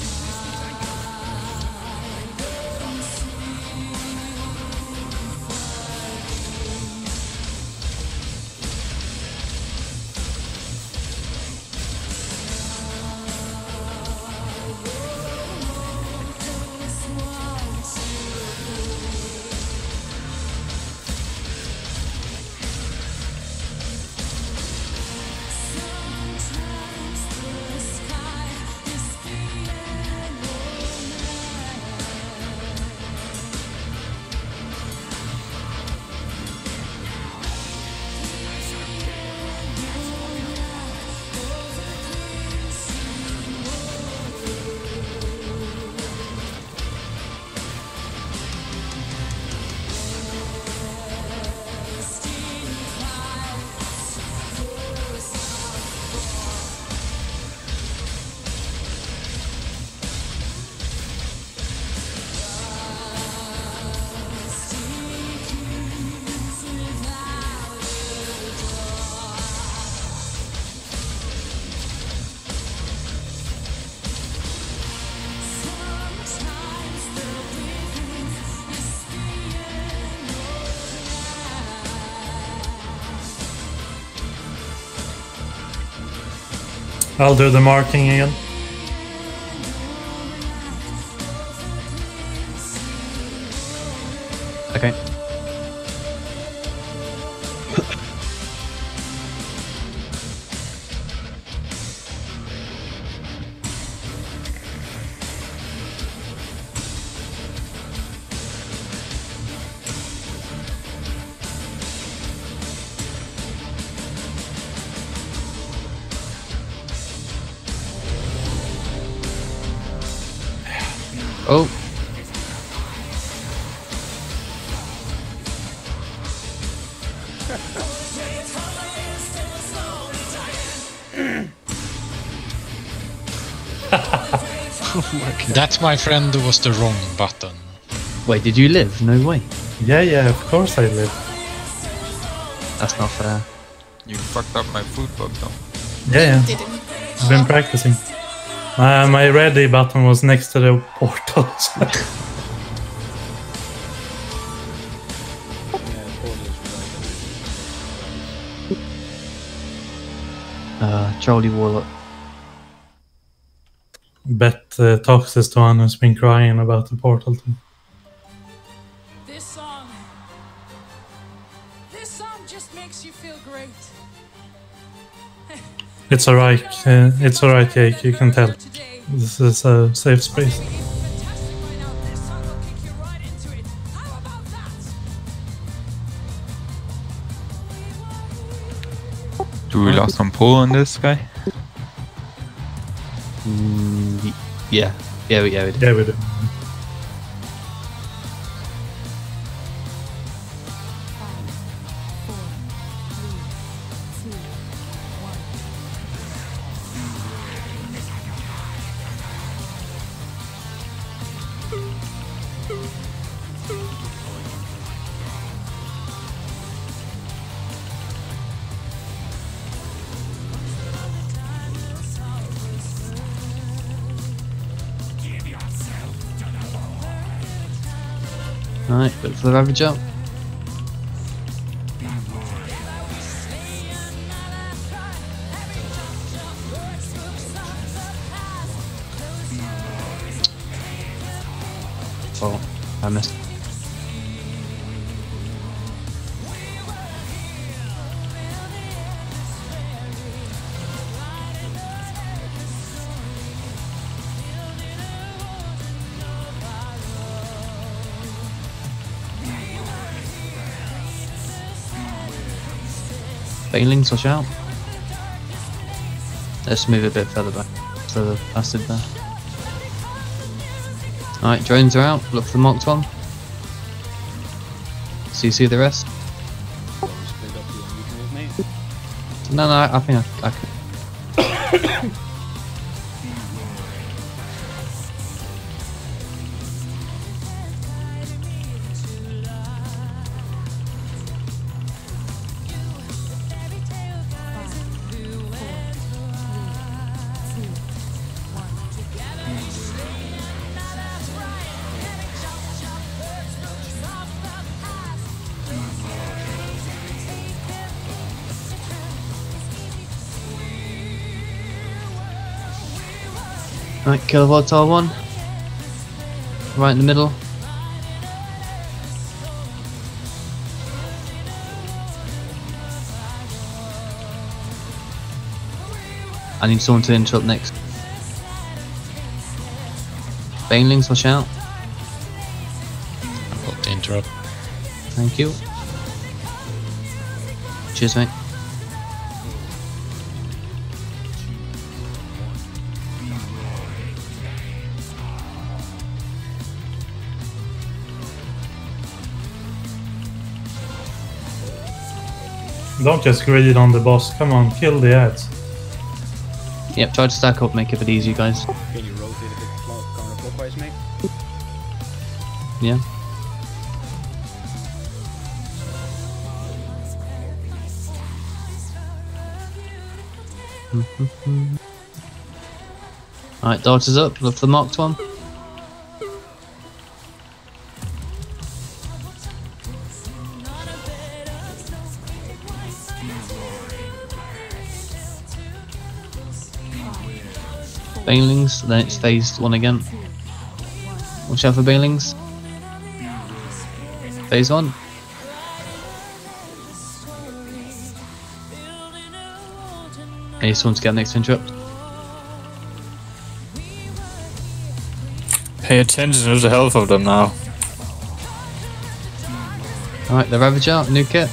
I'll do the marking again. Okay. Oh. That, my friend, was the wrong button. Wait, did you live? No way. Yeah, of course I live. That's not fair. You fucked up my food bug though. Yeah. I've been practicing. My ready button was next to the portals. Charlie Warlock. Bet Tox is the one who's been crying about the portal thing. This song just makes you feel great. It's alright, Jake, you can tell. This is a safe space. Do we lost some pull on this guy? Yeah, we did. Yeah, we do. Alright, look for the average up. Oh, I missed. Banelings, watch out. Let's move a bit further back to the acid there. Alright, drones are out. Look for the marked one. So you see the rest? No, I think I can. Right, kill a volatile one. Right in the middle. I need someone to interrupt next. Banelings, watch out. I've got to interrupt. Thank you. Cheers, mate. Don't just greed on the boss. Come on, kill the ads. Yep, try to stack up, make it a bit easier, guys. Can you rotate a bit counterclockwise, mate? Yeah. Alright, darters up, look for the marked one. Banelings, then it's phased one again. Watch out for Banelings. Phase one. I need someone to get next to interrupt. Pay attention to the health of them now. Alright, the Ravager, new kit.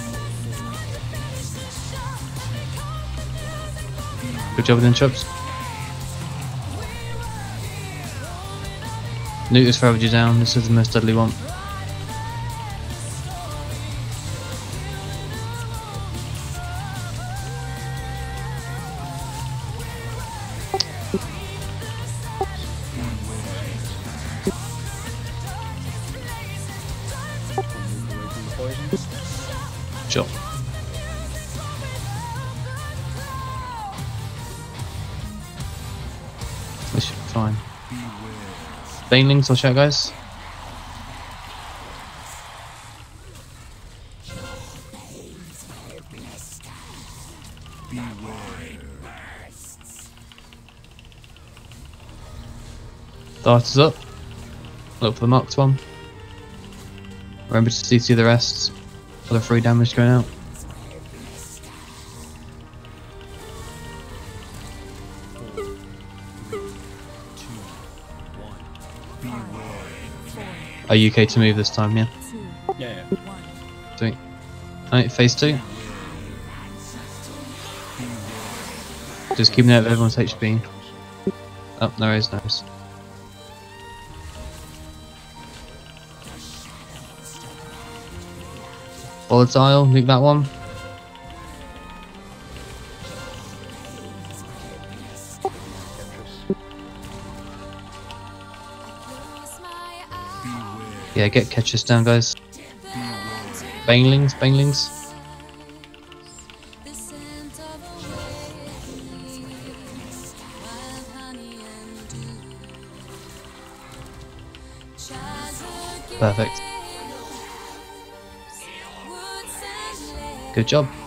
Good job with interrupts. Nuke this Ravager down, this is the most deadly one. Sure. This should be fine. Banelings, watch out, guys. Darters up. Look for the marked one. Remember to CC the rest for the free damage going out. Are you okay to move this time, yeah? Yeah. Sweet. Alright, phase 2. Just keep note of everyone's HP. Oh, no worries, no worries. Volatile, nuke that one. Yeah, get catches down, guys. Banelings, banelings. Perfect. Good job.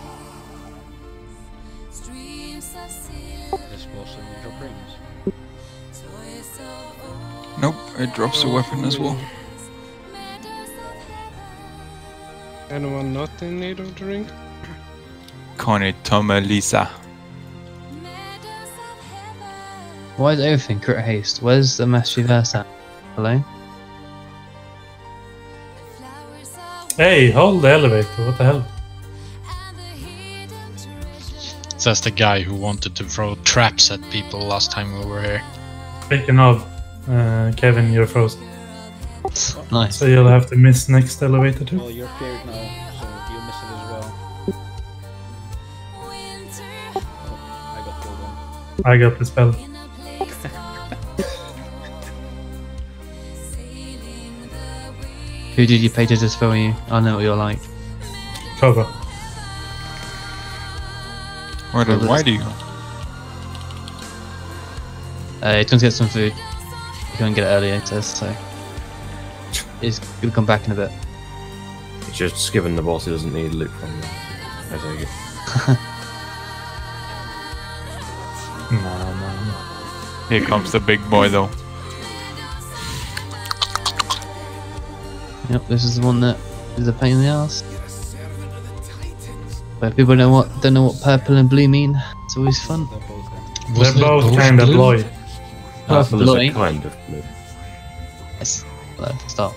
This was drop rings. Nope, it drops the weapon as well. Anyone not in need of drink? Connie Toma Lisa. Why is everything crit haste? Where's the Mastery Versa? Hello? Hey, hold the elevator, what the hell? So that's the guy who wanted to throw traps at people last time we were here. Speaking of, Kevin, you're frozen. Nice. So you'll have to miss next elevator too. Well, you're cleared now, so you'll miss it as well. Oh, I got killed one. I got the spell. Who did you pay to dispel you? I know what you're like. Cobra. Why do you? He's going to get some food. He couldn't get it earlier, it says, so. He's going to come back in a bit. He's just given the boss, he doesn't need loot from you. I take it. No. Here comes the big boy though. Yep, this is the one that is a pain in the ass. But if people don't know what purple and blue mean, it's always fun. They're both kind of blue. Purple is blue. a kind of blue. Yes. Stop.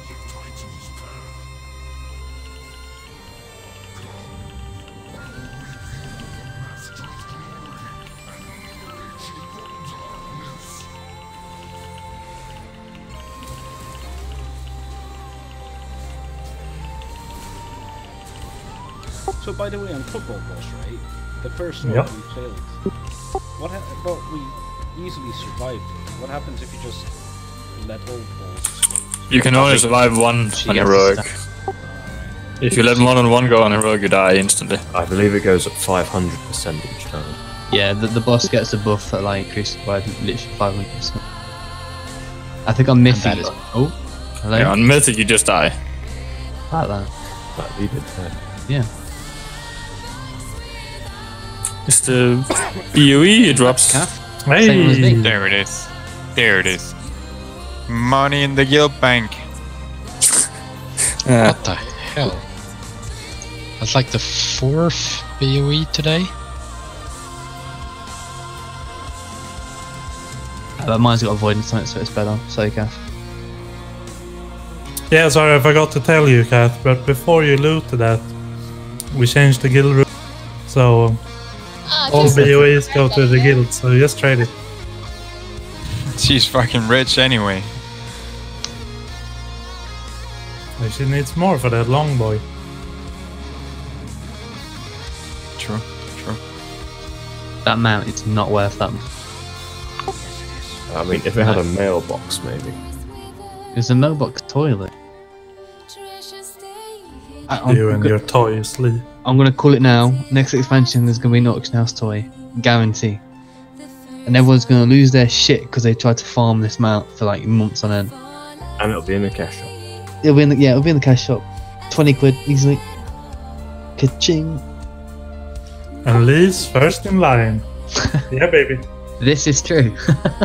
So by the way, on football boss, right? The first one Yep. we killed. But we easily survived. What happens if you just let all balls escape? You can only survive one on heroic. If you let one on one go on heroic, you die instantly. I believe it goes up 500% each time. Yeah, the boss gets a buff that like increases by literally 500%. I think on Mythic. Oh, hello. Yeah, on Mythic you just die. Like that. Like we did there. Yeah. It's the BOE, it drops. Hey. There it is. There it is. Money in the guild bank. What the hell? That's like the 4th BOE today. But mine's got avoidance on it, so it's better. Sorry, Kath. Yeah, sorry, I forgot to tell you, Kath, but before you looted that, we changed the guild rule. So all BOEs go to the guild, so just trade it. She's fucking rich anyway. She needs more for that long boy. True, true. That mount is not worth that. I mean, if it had a mailbox, maybe. It's a mailbox toilet. You and your toys, Lee. I'm gonna call it now. Next expansion there's gonna be an auction house toy, guarantee. And everyone's gonna lose their shit because they tried to farm this mount for like months on end. And it'll be in the cash shop. It'll be in the cash shop. 20 quid easily. Ka-ching. And Lee's first in line. Yeah, baby. This is true.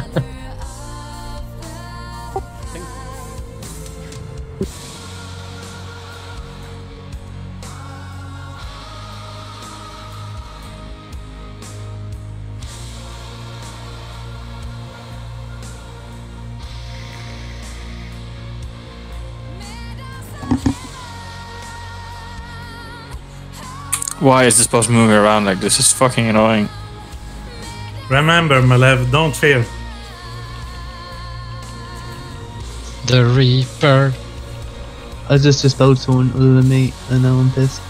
Why is this boss moving around like this? It's fucking annoying. Remember, Malev, don't fear. The Reaper. I just dispelled someone other than me, and now I'm pissed.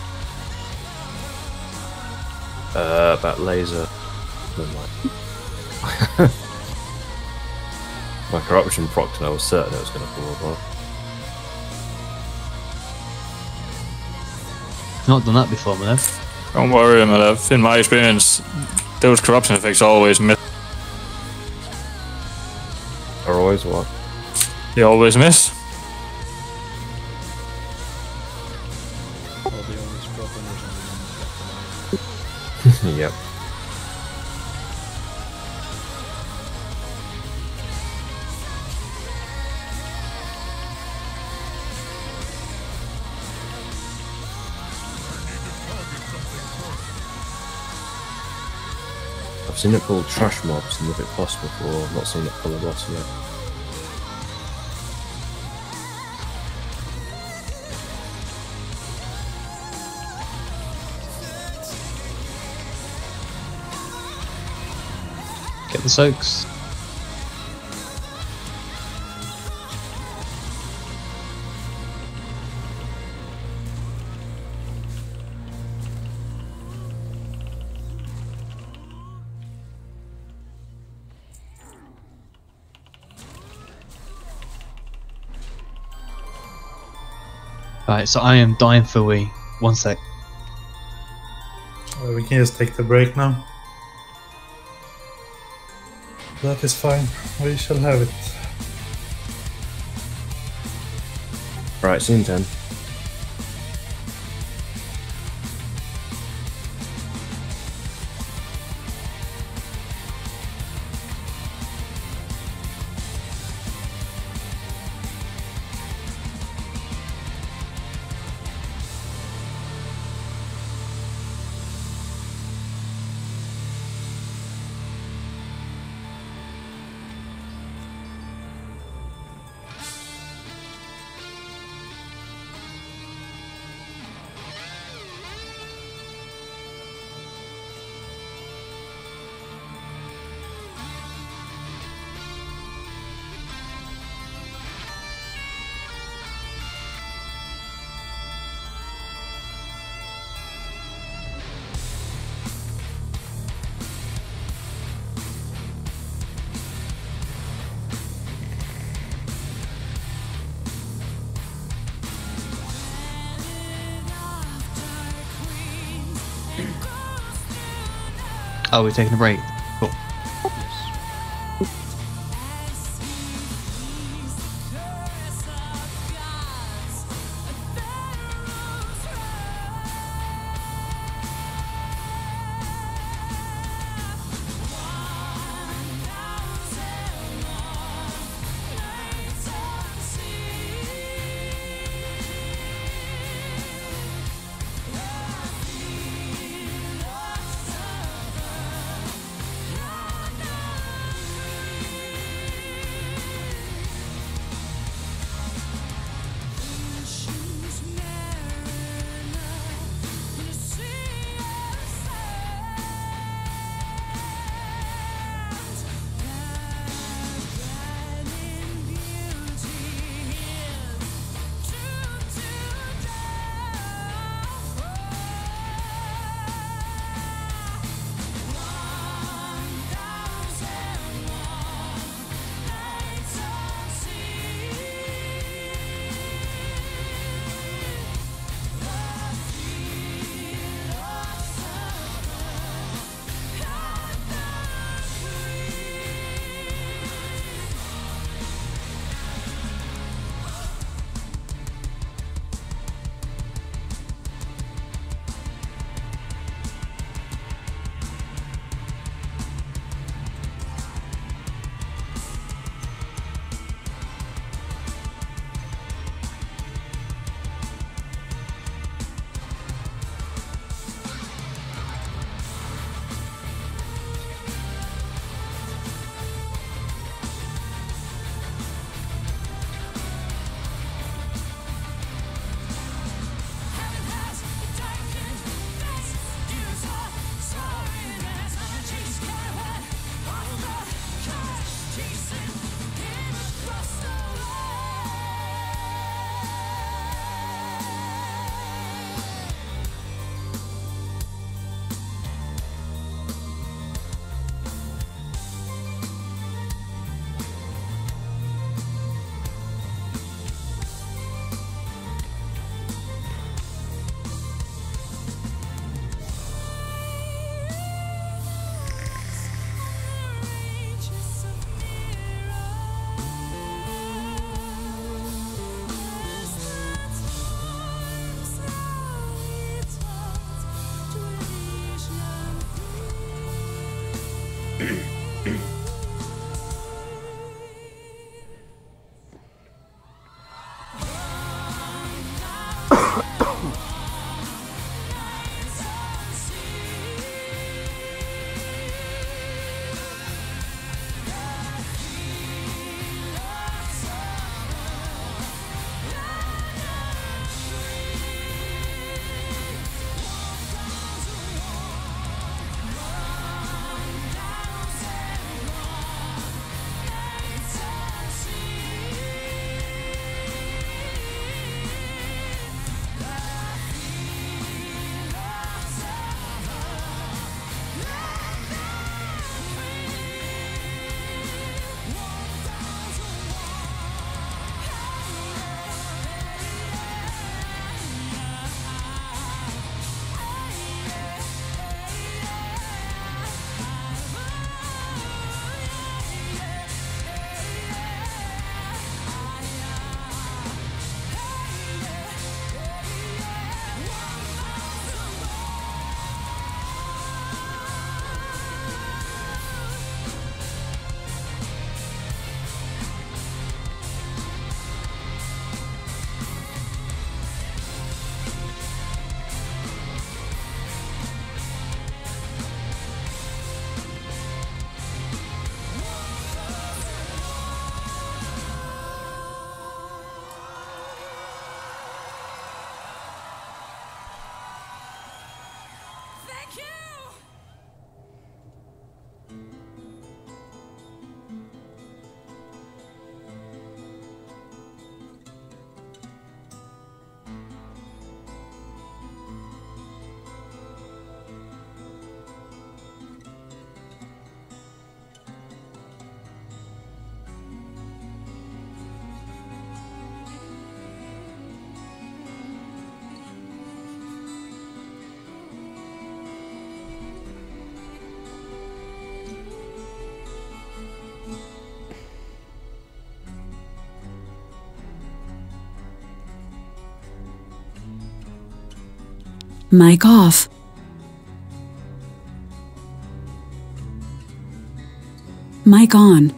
About laser. Never mind. My corruption proc, and I was certain it was going to fall apart. Not done that before, man. Don't worry, my love. In my experience, those corruption effects always miss. Or always what? They always miss. Yep. I've seen it pull trash mobs and if it boss before, I've not seen it pull a boss yet. Get the soaks. Right, so I am dying for Wii. 1 sec. We can just take the break now. That is fine. We shall have it. Right, scene 10. Oh, we're taking a break. Cool. Mic off. Mic on.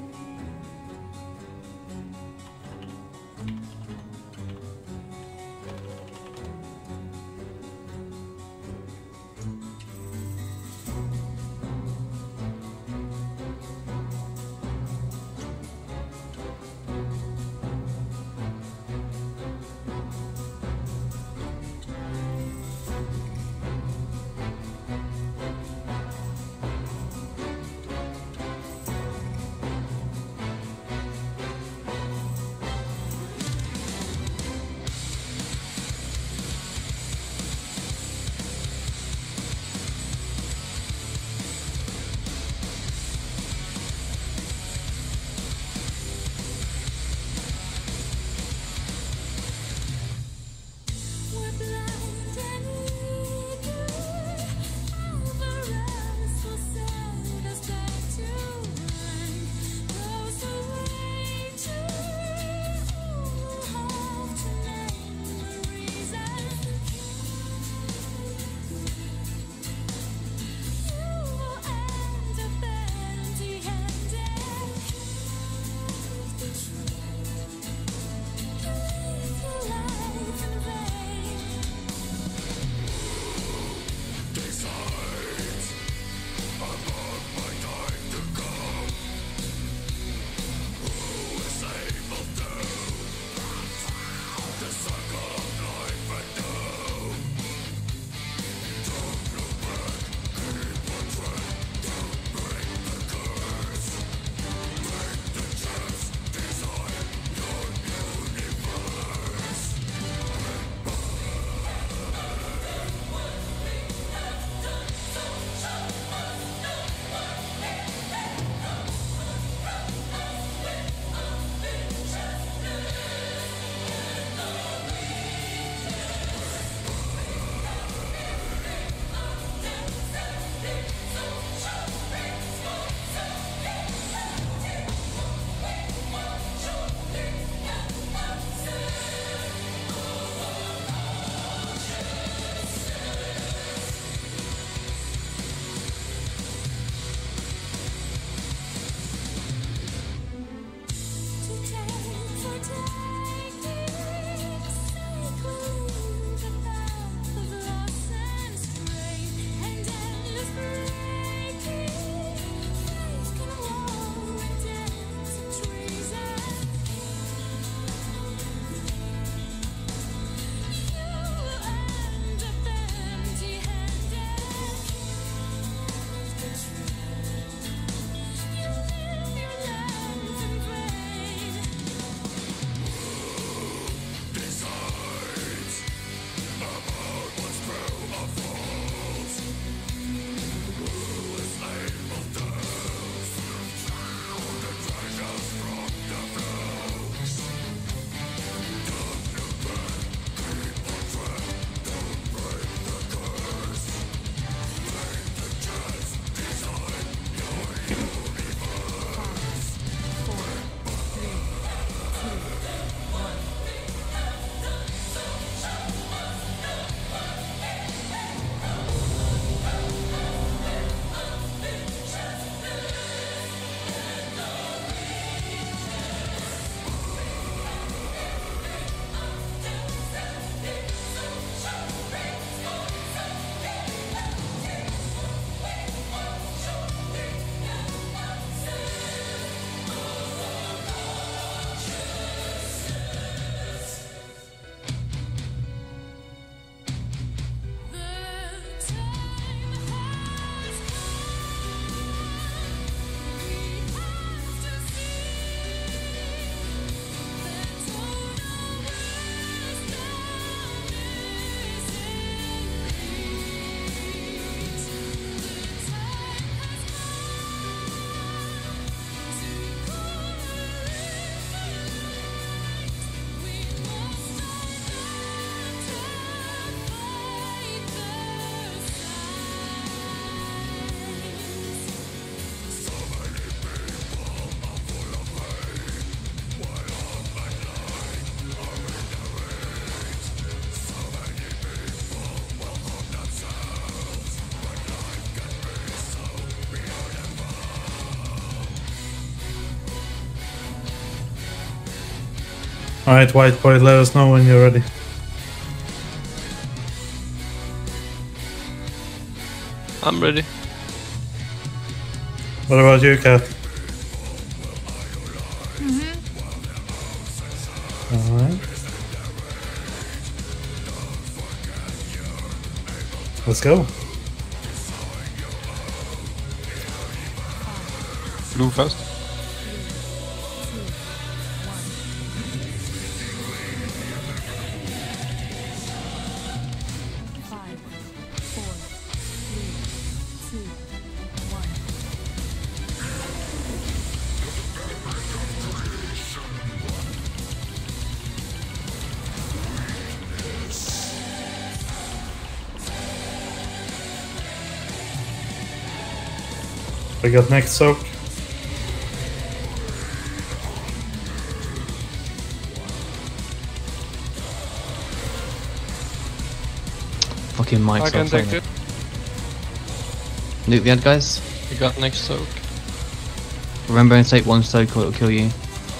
Alright, White Boy, let us know when you're ready. I'm ready. What about you, Kath? Alright. Let's go. Blue first. I got next soak. Fucking Mike's I can outside. take it. Nuke the ad, guys. You got next soak. Remember and take one soak or it'll kill you.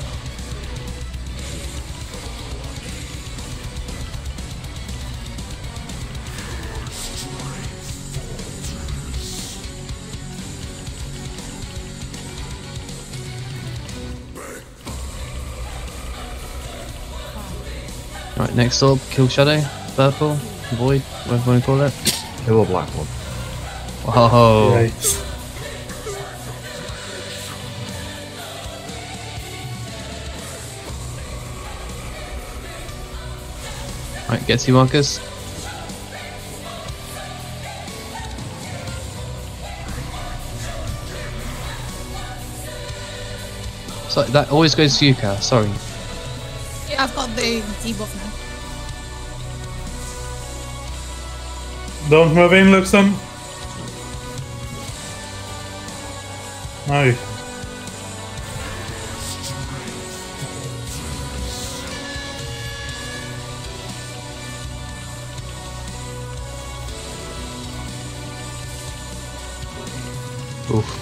Right, next up, kill Shadow, purple, void, whatever you want to call it. Kill a black one. Oh. Right. Right, get to Marcus. So that always goes to you, Kat, sorry. Yeah, I've got the debuff now. Don't move in, Luxon. No. Oof.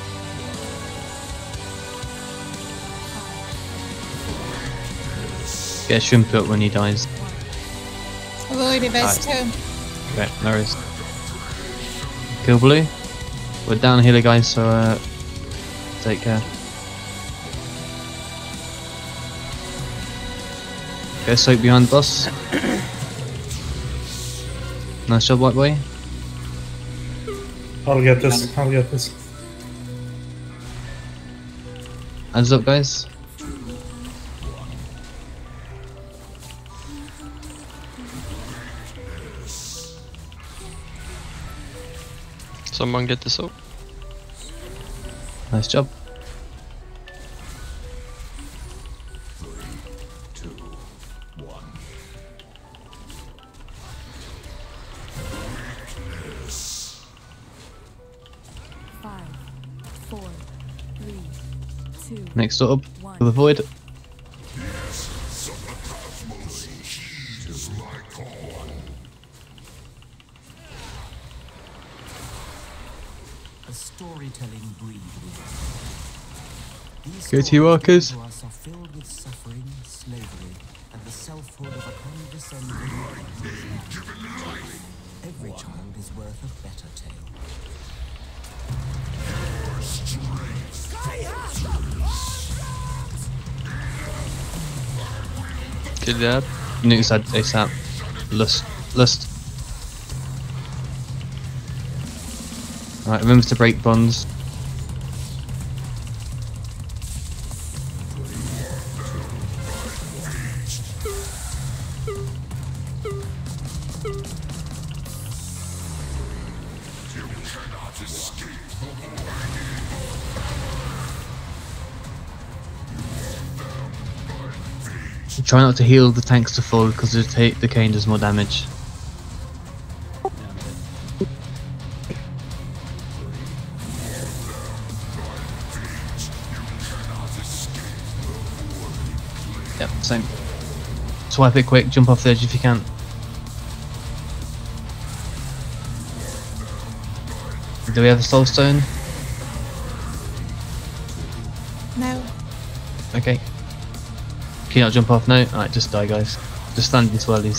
Get Shrimp up when he dies. Avoid best too. Okay, no worries. Kill blue. We're down here, guys, so take care. Get soak behind boss. Nice job, White Boy. I'll get this. I'll get this. Hands up, guys. Someone get the soap. Nice job. Next up, for the void. A storytelling breed. Go to your workers. To us are filled with suffering, slavery, and the selfhood of a condescending. Every child is worth a better tale. Kill that. Nuke's had ASAP. Lust. Alright, remember to break bonds. Try not to heal the tanks to full because the cane does more damage. Yep, same. Swipe it quick, jump off the edge if you can. Do we have a soul stone? No. Okay. Can you not jump off? No? Alright, just die, guys. Just stand into wellies.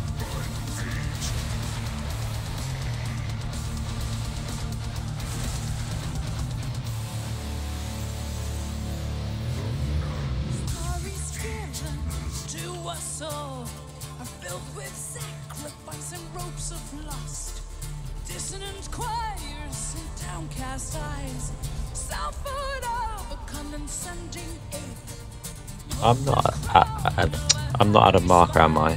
I'm not at a marker, am I?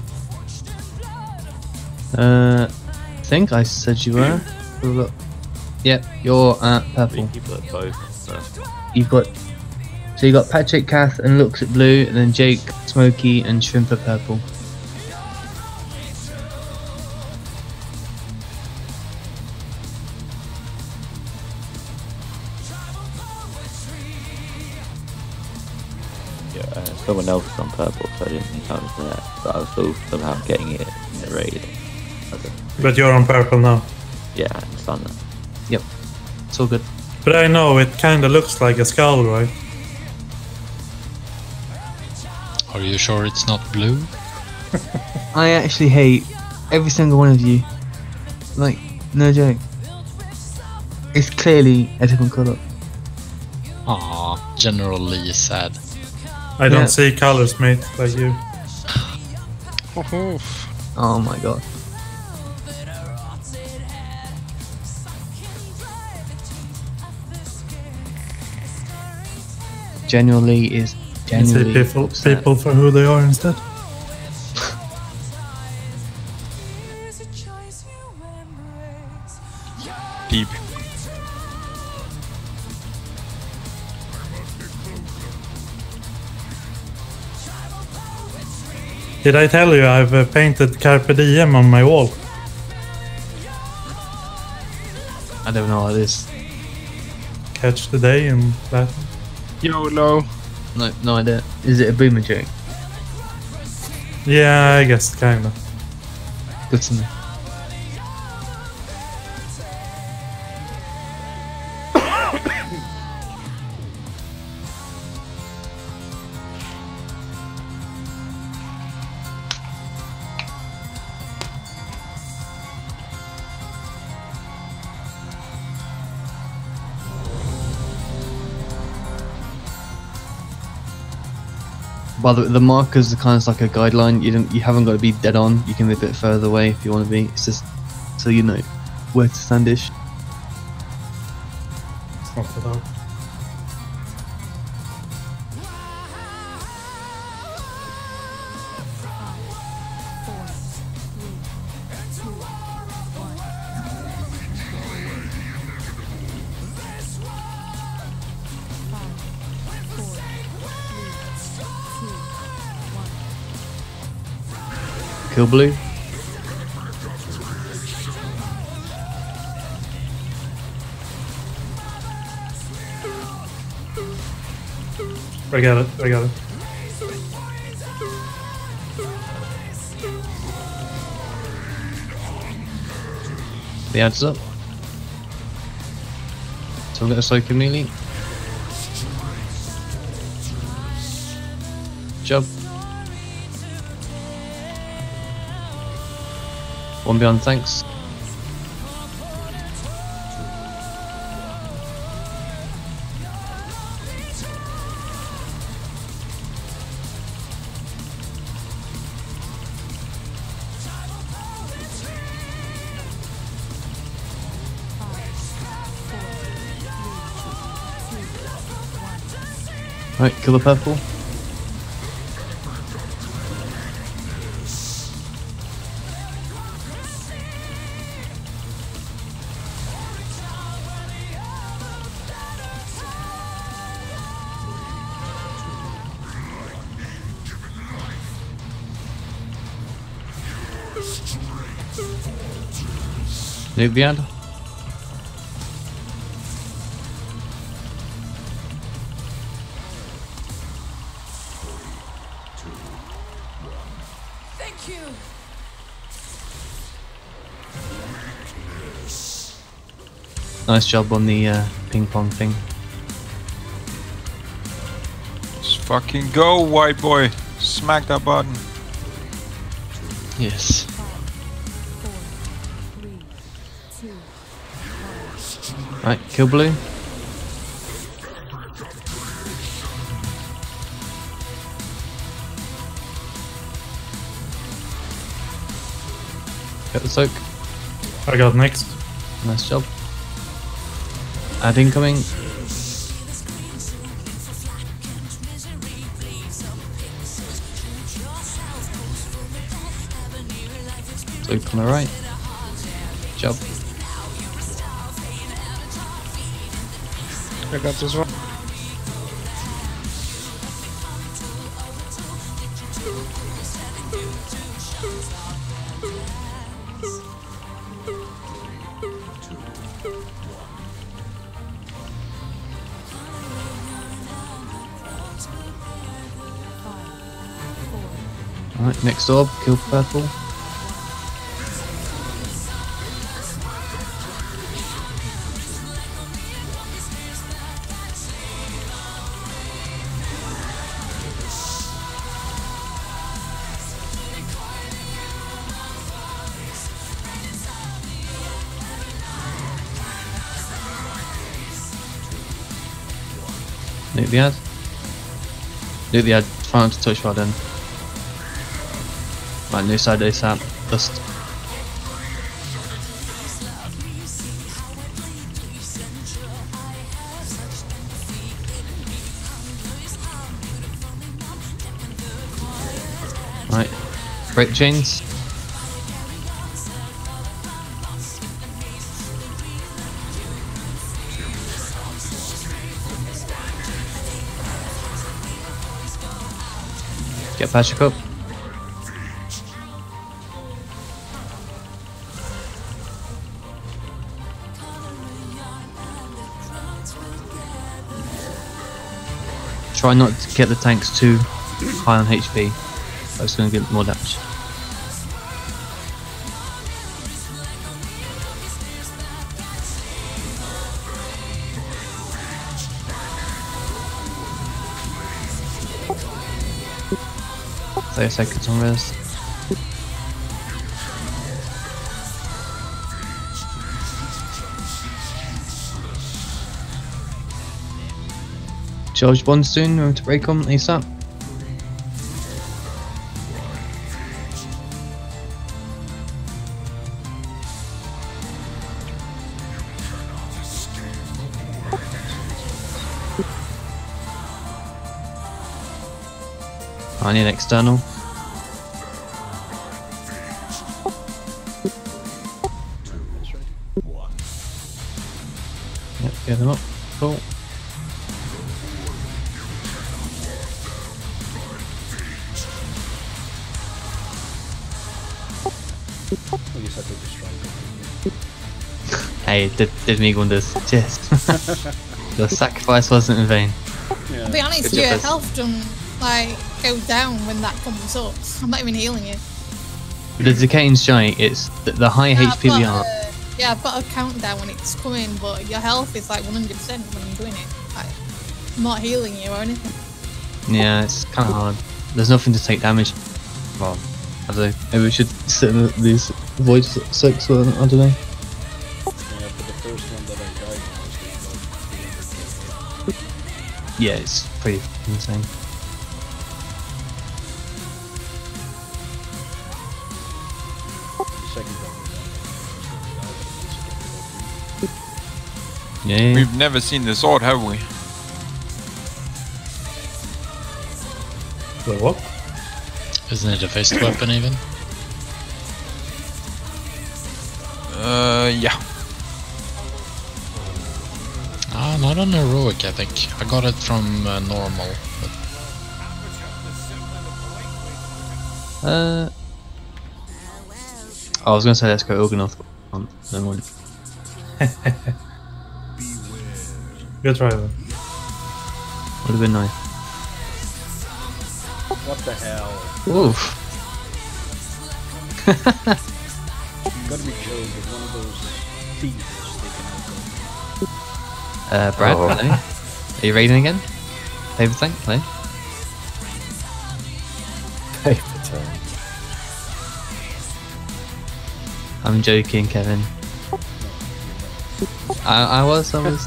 I think I said you were. Look. Yep, you're at purple. People at both. You've got. So you got Patrick, Kath, and Looks at blue, and then Jake, Smokey, and Shrimp at purple. Someone else was on purple, so I didn't think I was there. But I was still somehow getting it in the raid. But you're on purple now. Yeah, I understand that. Yep, it's all good. But I know it kind of looks like a skull, right? Are you sure it's not blue? I actually hate every single one of you. Like, no joke. It's clearly a different colour. Aw, General Lee is sad. I don't see colors, mate, like you. Oh my god. General Lee is genuinely people for who they are instead. Peep. Did I tell you I've painted Carpe Diem on my wall? I don't know what it is. Catch the day in Latin. YOLO. No idea. Is it a boomer joke? Yeah, I guess kinda. Good to know. By the markers are kind of like a guideline. You haven't got to be dead on. You can be a bit further away if you want to be. It's just so you know where to standish. It's not that hard. Kill blue. I got it. The adds up. So I'm going to soak him nearly. Job. One beyond, thanks. Right, kill the purple. Nubiad. Thank you. Nice job on the ping pong thing. It's Fucking go, white boy! Smack that button. Yes. Right, kill blue. Get the soak. I got next. Nice job. Add incoming. Soak on the right. Good job. I got this one. Alright, next orb, kill purple. Nuke the ad. Nuke the ad, try not to touch rod in. Right, new side ASAP. Just. Right, break chains. Get Patrick up. Try not to get the tanks too high on HP. That's going to get more damage. Thirty seconds on res. Charge bond soon, we're going to break on ASAP. I need external. Yep, get them up. Cool. Hey, did me wonders. Cheers. The sacrifice wasn't in vain. To be honest, your health don't like go down when that comes up. I'm not even healing you. The Decaying's giant, it's the high HP we are. Yeah, I've got a countdown when it's coming, but your health is like 100% when you're doing it. Like, I'm not healing you or anything. Yeah, it's kind of hard. There's nothing to take damage. Well, I don't know. Maybe we should sit in these void soaks. I don't know. Yeah, it's pretty insane. Yeah. We've never seen the sword, have we? The what? Isn't it a fist weapon even? Yeah. Not on heroic, I think. I got it from normal. I was gonna say let's go Ugganoth. Never mind. Good try then. Would have been nice. What the hell? Oof. You gotta be joking with one of those thieves sticking out. Brad, hello. Are you raiding again? Paper tank, hello. paper turn. I'm joking, Kevin. I was. Bad luck,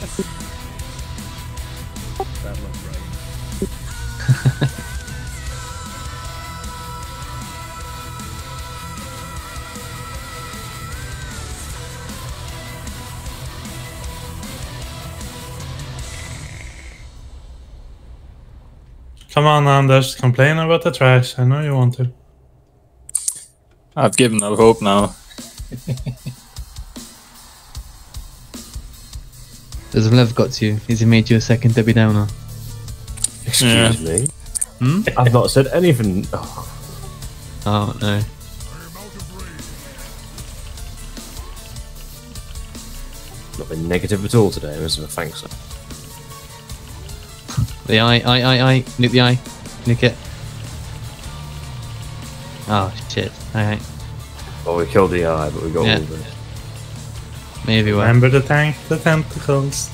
Brian. Come on, Anders, complain about the trash. I know you want to. I've given up hope now. Has Lev got to you? Has he made you a second Debbie Downer? Excuse me? I've not said anything. Oh no. Not been negative at all today, was it? Thanks. The eye. Nick the eye. Nick it. Oh shit. Alright. Well, we killed the eye, but we got all of it. Maybe well. Remember the tank, the tentacles.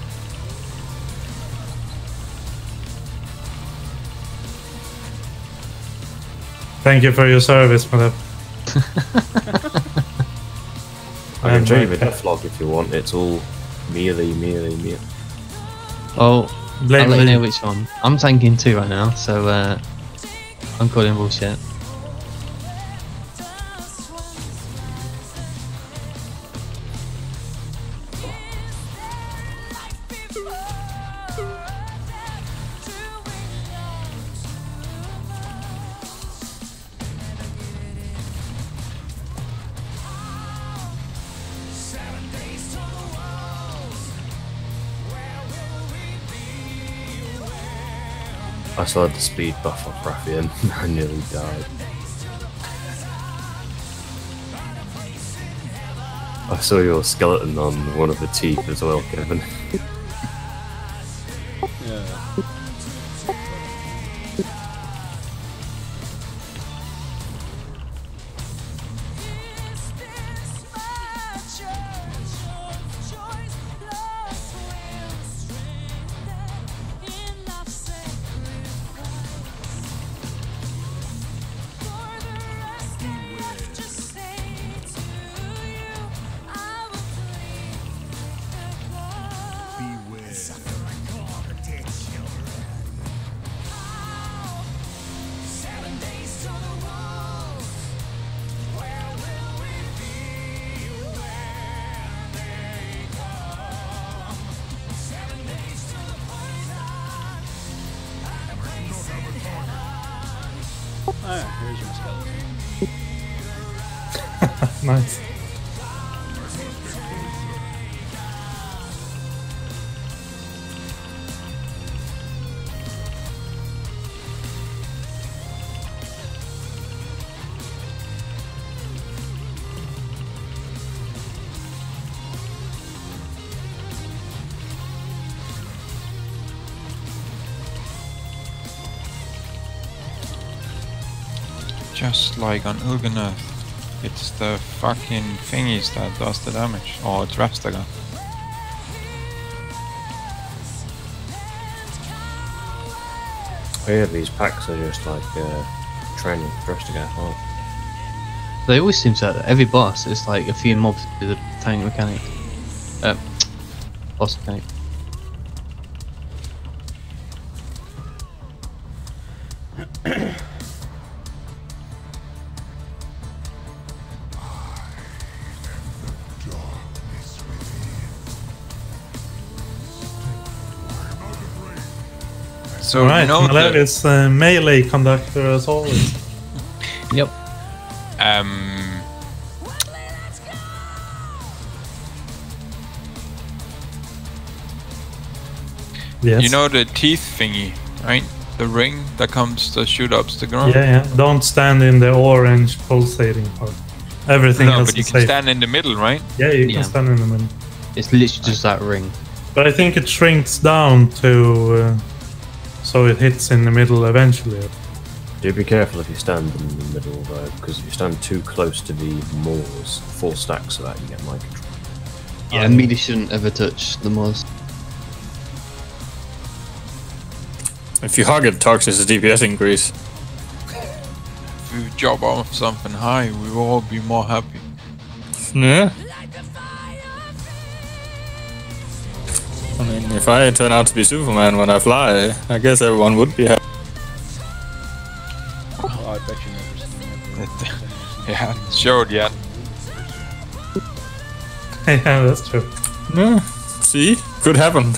Thank you for your service, my love. I can show you the death log if you want. It's all melee. Oh, I'll let you know which one. I'm tanking 2 right now, so I'm calling bullshit. I still had the speed buff off Rathian. I nearly died. I saw your skeleton on one of the teeth as well, Kevin. Yeah. Here's your skeleton. Nice. Just like on Ulganuth, it's the fucking thingies that does the damage. Or it's Rastaga. Oh yeah, these packs are just like training for Rastaga, aren't they? They always seem to have every boss. It's like a few mobs with a tank mechanic. Boss mechanic. So right, Malev is melee conductor as always. Yep. Yes. You know the teeth thingy, right? The ring that comes to shoot up the ground? Yeah. Don't stand in the orange pulsating part. Everything No, has but you to can save. stand in the middle, right? Yeah, you can stand in the middle. It's literally just that ring. But I think it shrinks down to so it hits in the middle eventually. Do be careful if you stand in the middle though, because if you stand too close to the Moors, 4 stacks of that you get mind control. Yeah, melee shouldn't ever touch the Moors. If you hug it, toxic DPS increase. if we drop off something high, we will all be more happy. Yeah. I mean, if I turn out to be Superman when I fly, I guess everyone would be happy. Oh, I bet you never seen it. Yeah, showed yet. Yeah, that's true. Yeah. See? Could happen.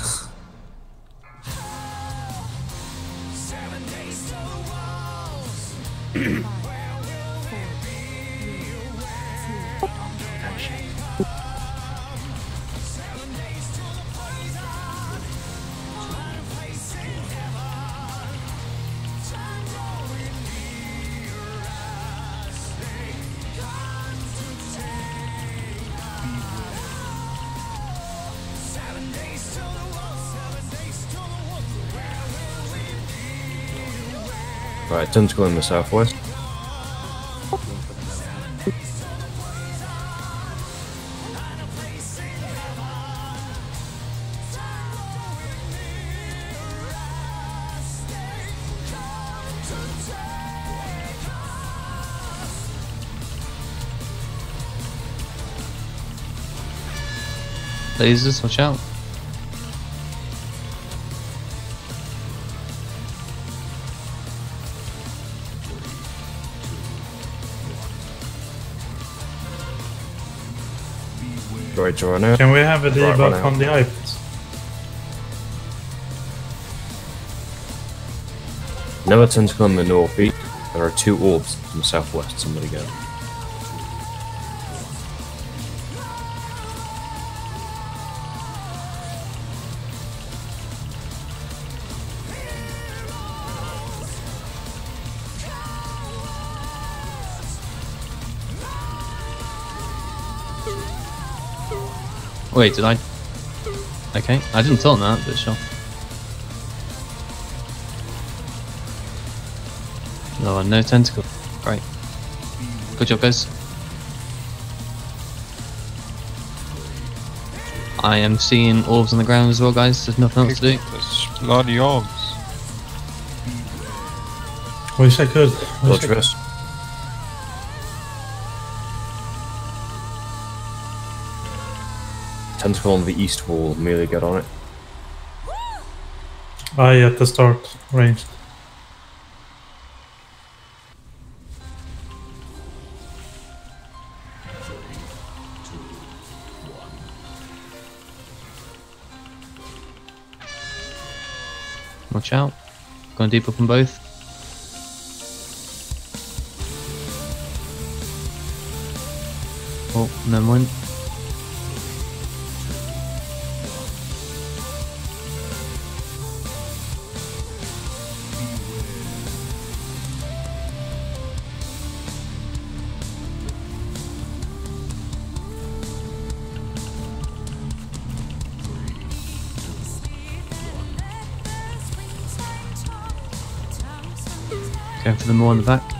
Right, tentacle in the southwest. Lasers, watch out. Right to run out. Can we have a Right, debuff run out. on the items? Another tentacle in the northeast. There are 2 orbs in the southwest. Somebody go. Wait, did I? Okay, I didn't tell him that, but sure. No, no tentacle. Right. Good job, guys. I am seeing orbs on the ground as well, guys. There's nothing else to do. There's bloody orbs. Wish I could. Blood rest. Tentacle on the east wall. Merely get on it. At the start, ranged. Watch out. Going deep up on both. Oh, never mind. Going for the more on the back.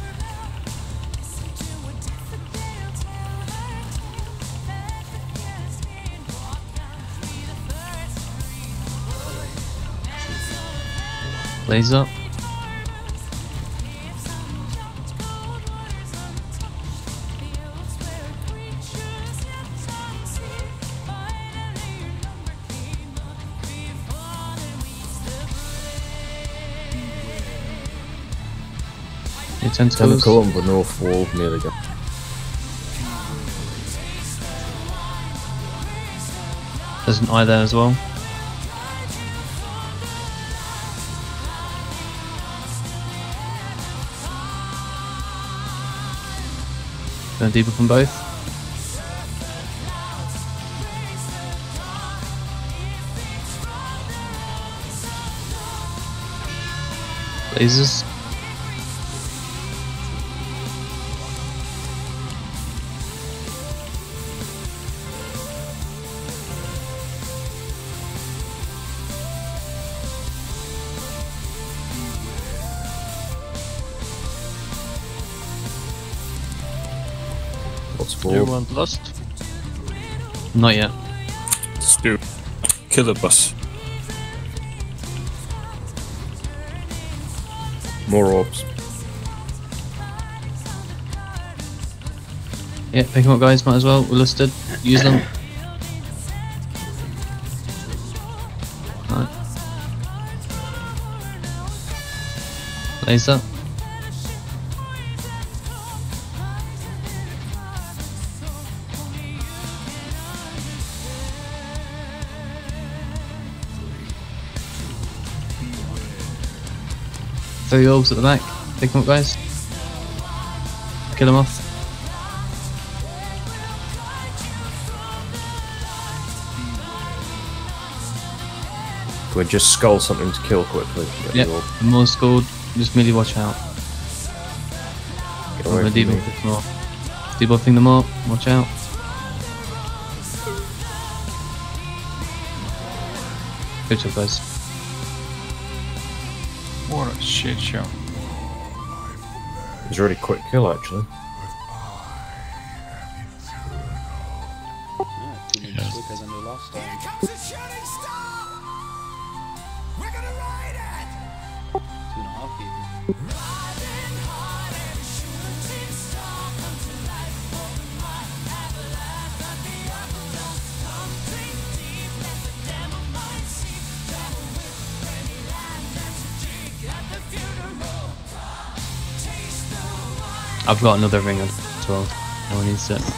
Laser. Tentacle on the north wall, nearly go. There's an eye there as well. Going deeper from both. Lasers. Do you want Lust? Not yet. Stu. Killer bus. More orbs. Yeah, pick them up, guys. Might as well. We're listed. Use them. Right. Laser. Three orbs at the back. Pick them up, guys. Kill them off. Can we just skull something to kill quickly? Yep. More scored. Just merely watch out. Get away from me. Debuffing them up. Watch out. Good job, guys. What a shit show. It was a really quick kill, actually. Yeah, 2 minutes quicker than the last time. Here comes the shooting star! We're gonna ride it! 2.5 even. I've got another ring as well. No one needs it.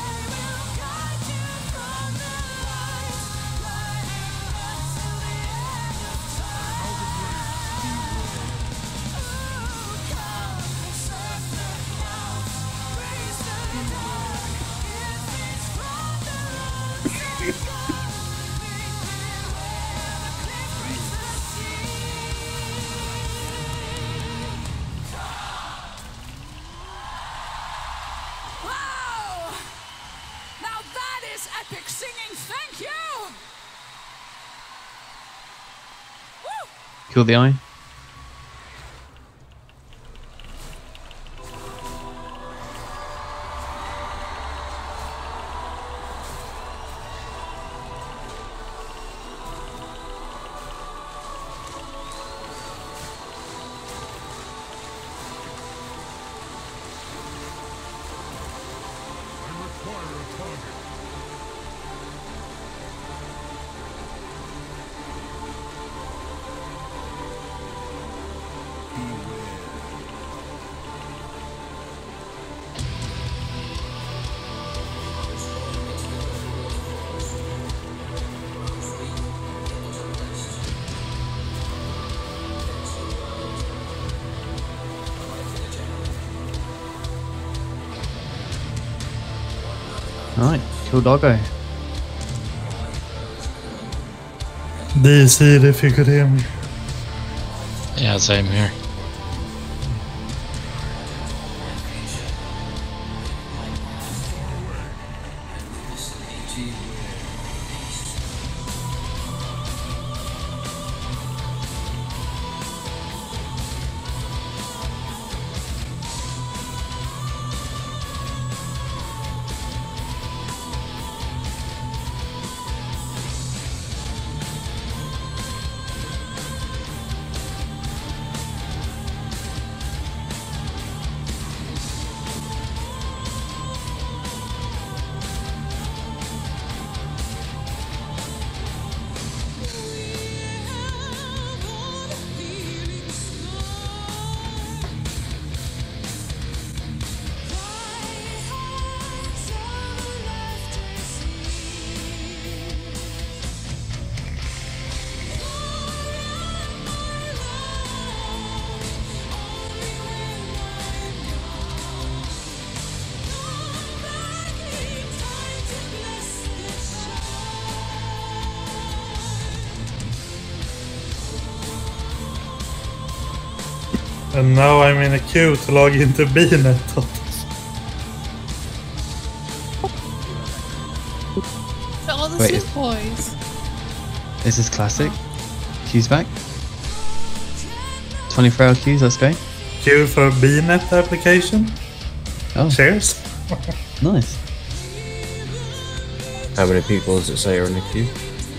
Epic singing, thank you! Kill the eye. Alright, kill Doggo. DC if you could hear me. Yeah, same here. And now I'm in a queue to log into BNet. So all the Wait, Sith boys. This is classic. Queues back. 24-hour queues, let's go. Queue for BNet application. Oh. Cheers. Nice. How many people does it say are in the queue?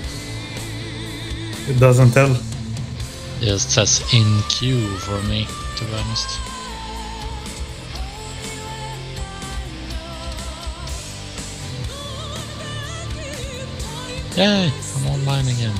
It doesn't tell. It just says in queue for me, to be honest. Yay! I'm online again.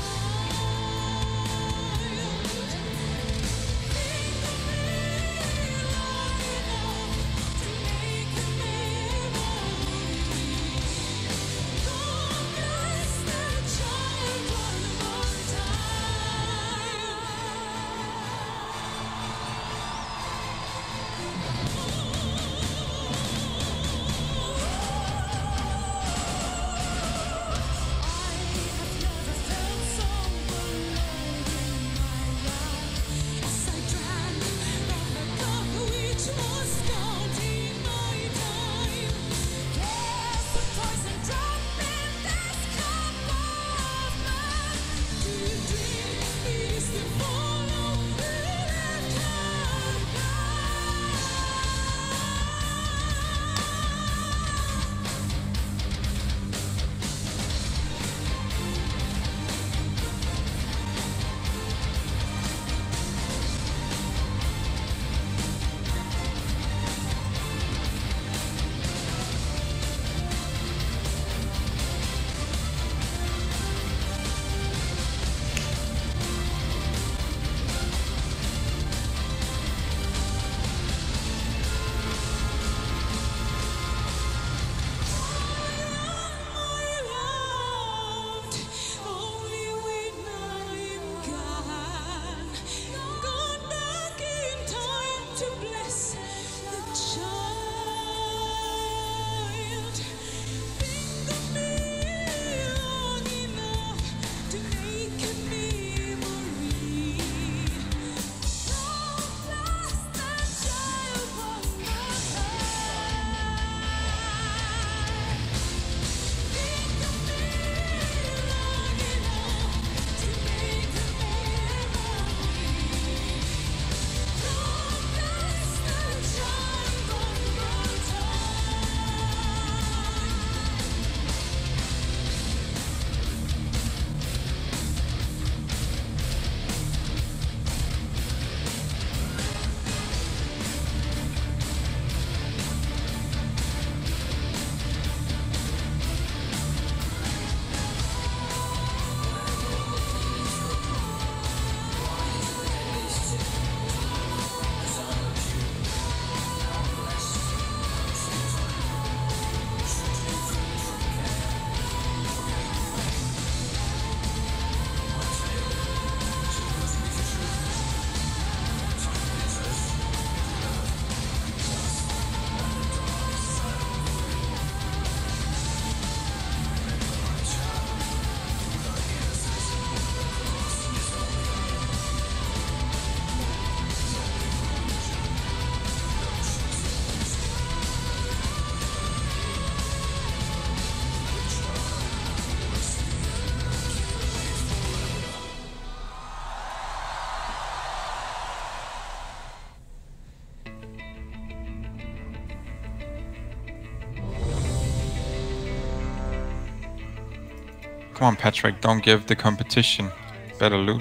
Come on, Patrick, don't give the competition better loot.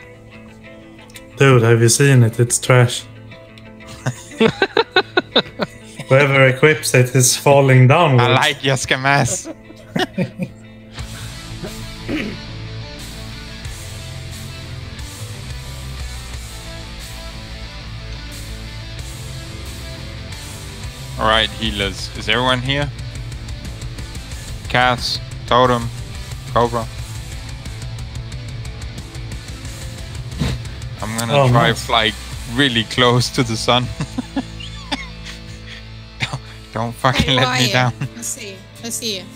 Dude, have you seen it? It's trash. Whoever equips it is falling downwards. I like Jessica Mass. Alright, healers. Is everyone here? Cass, Totem, Cobra. I'm gonna try nice. fly really close to the sun. Don't fucking Hey, let me you? down. Let's see. Let's see you.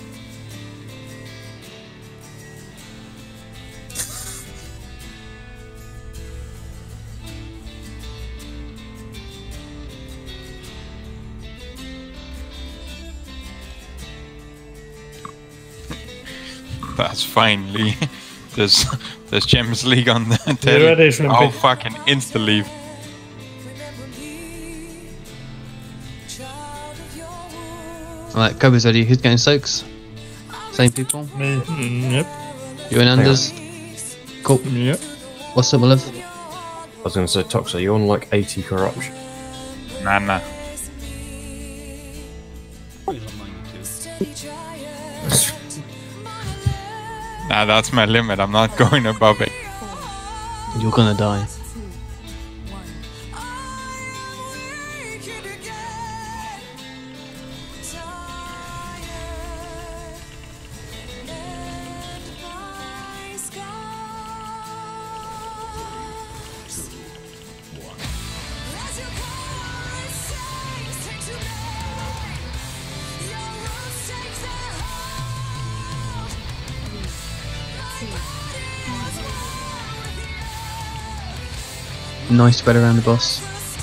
That's fine, Lee. There's Champions League on the You telly. ready, Shrimpy? I'll fucking insta-leave. Alright, Kobe's ready. Who's getting soaks? Same people? Me. Yep. You and Anders? Cool. Yep. What's up, Olive? I was going to say, Toxa, you're on like 80 corruption. Nah. Nah, that's my limit. I'm not going above it. You're gonna die. Nice spread around the boss.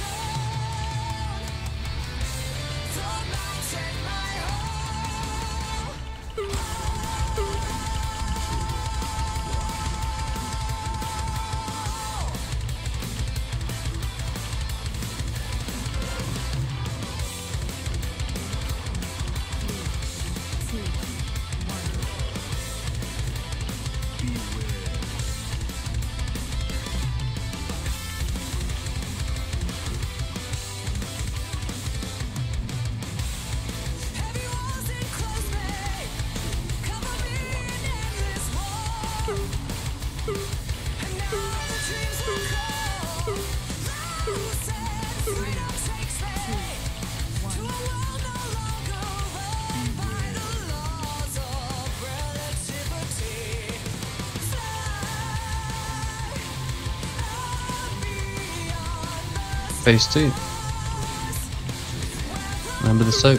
Phase 2. Remember the soak.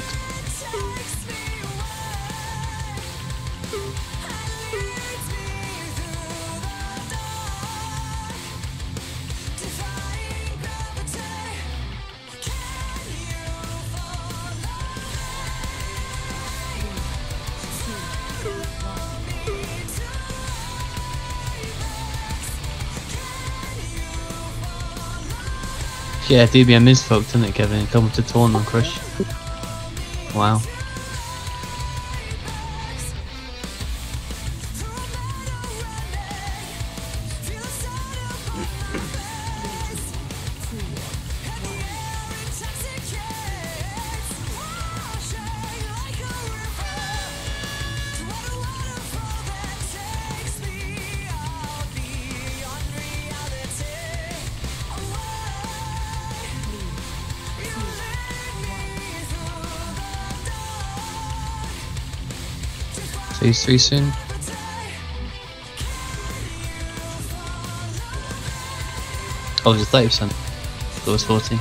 Yeah, DBM is fucked, isn't it, Kevin? Come to taunt on Crush. Wow. Phase 3 soon. Oh, it was 30%. It was 40.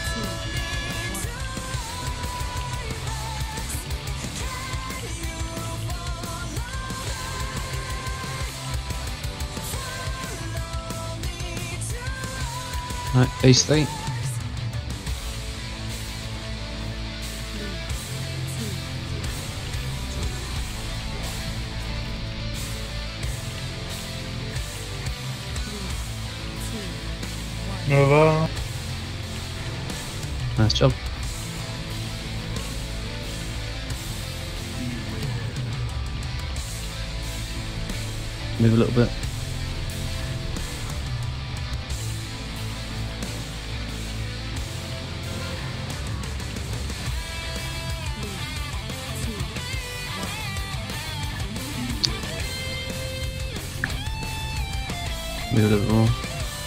Right, phase 3. Move on. Nice job. Move a little bit. Move a little bit more.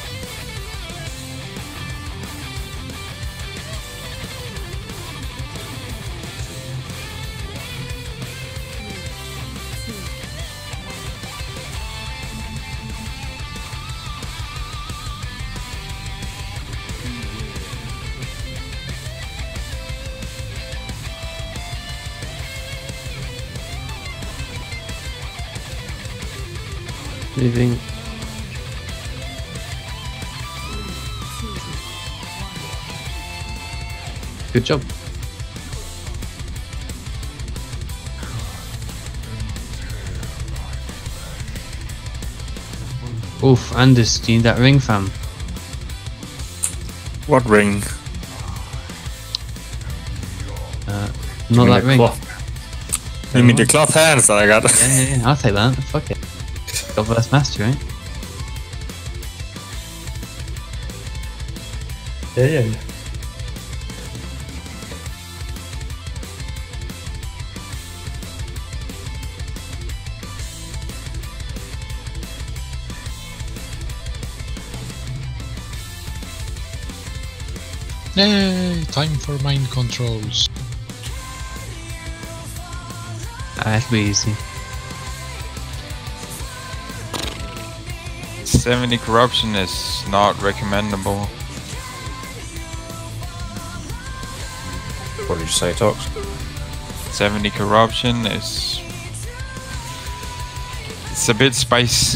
Moving. Good job. Oof, Anders, do you need that ring, fam? What ring? Not that ring. Cloth. You mean the cloth hands that I got? Yeah, I'll take that. Fuck it. God bless Master, right? Yeah. Yay! Time for mind controls. That'll be easy. 70 corruption is not recommendable. What did you say, Tox? 70 corruption is... It's a bit spice.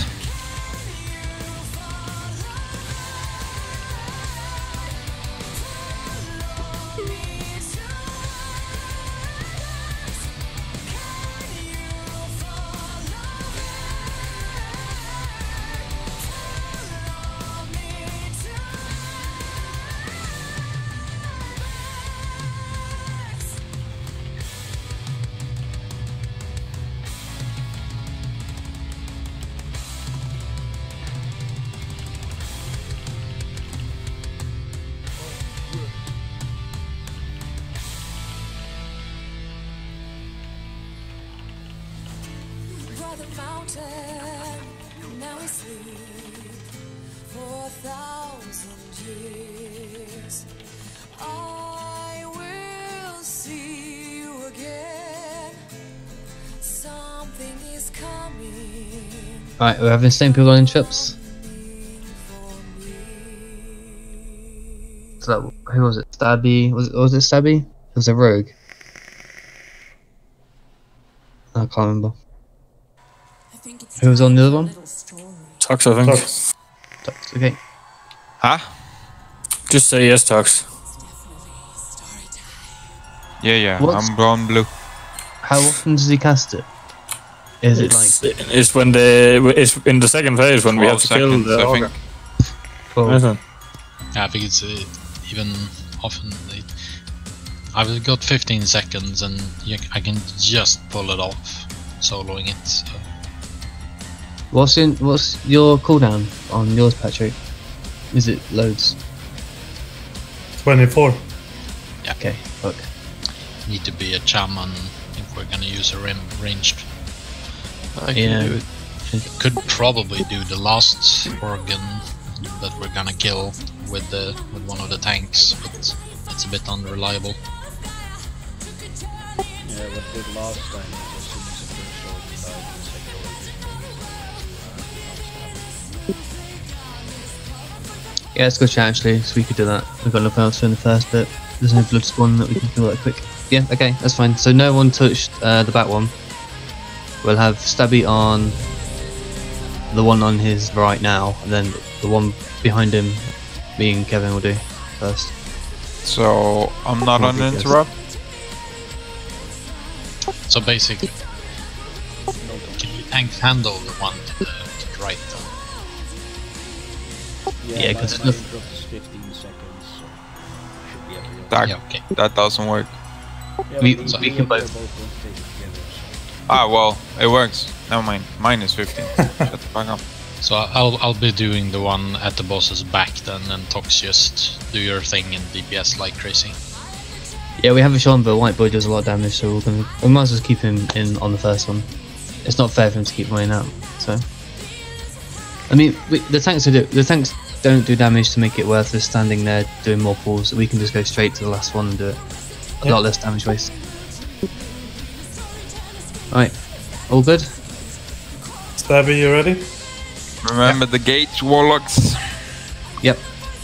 Brother Mountain, now we sleep for 1,000 years. I will see you again. Something is coming. Right, we're having the same people on interrupts. So that, who was it? Stabby? Was it Stabby? It was a rogue. I can't remember. Who was on the other one? Tox, I think. Tox, okay. Huh? Just say yes, Tox. Yeah, What's- I'm blonde blue. How often does he cast it? Is it like... It's when it's in the second phase when we have to kill the I ogre. Well, Isn't it? Yeah, I think it's even often. I've got 15 seconds and I can just pull it off, soloing it. So. What's your cooldown on yours, Patrick? Is it loads? 24. Yeah. Okay, fuck. Need to be a shaman if we're gonna use a ranged. I can do it. Could probably do the last organ that we're gonna kill with one of the tanks, but it's a bit unreliable. Yeah, what we did last time was to use the first organ without the second organ. Yeah, it's a good chat actually, so we could do that. We've got nothing else in the first bit. There's no blood spawn that we can kill that quick. Yeah, okay, that's fine. So no one touched the back one. We'll have Stabby on the one on his right now, and then the one behind him, me and Kevin will do first. So I'm not on interrupt. So basically, can you tanks handle the one to the right though? Yeah, because my interrupt is 15 seconds, so should be able to. That doesn't work. Yeah, we but can they're both. both going to take it together, so. Ah, well, it works. Never mind. Mine is 15. Shut the fuck up. So I'll be doing the one at the boss's back then, and Tox just do your thing in DPS like crazy. Yeah, we have a Sean, but White Boy does a lot of damage, so we might as well keep him in on the first one. It's not fair for him to keep running out. So, I mean, the tanks don't do damage to make it worth us standing there doing more pulls. We can just go straight to the last one and do it. A lot less damage waste. Alright, all good? Stabby, you ready? Remember the gates, warlocks. Yep.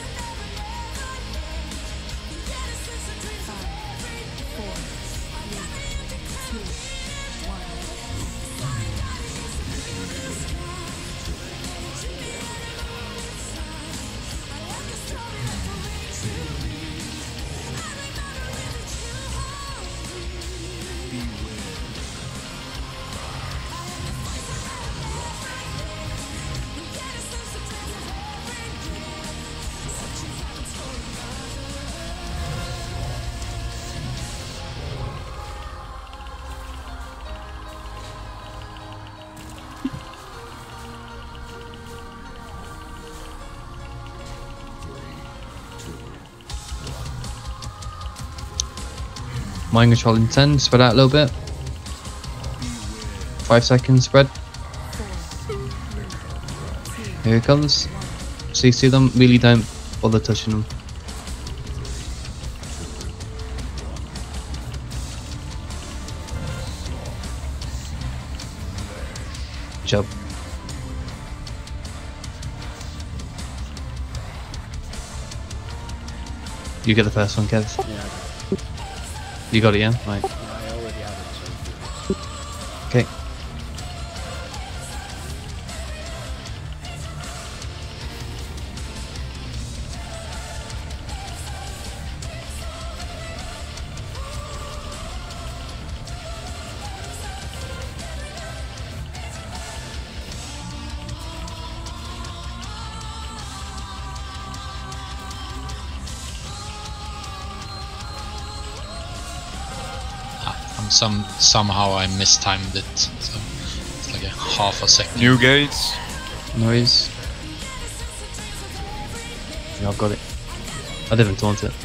Mind control in 10, spread out a little bit. 5 seconds, spread. Here it comes. CC them, really don't bother touching them. job. You get the first one, Kev. Yeah, You got it, yeah? Right. I already have it, so. Okay. Somehow I mistimed it, so it's like a half a second. New gates. Noise. Yeah, I've got it. I didn't taunt it.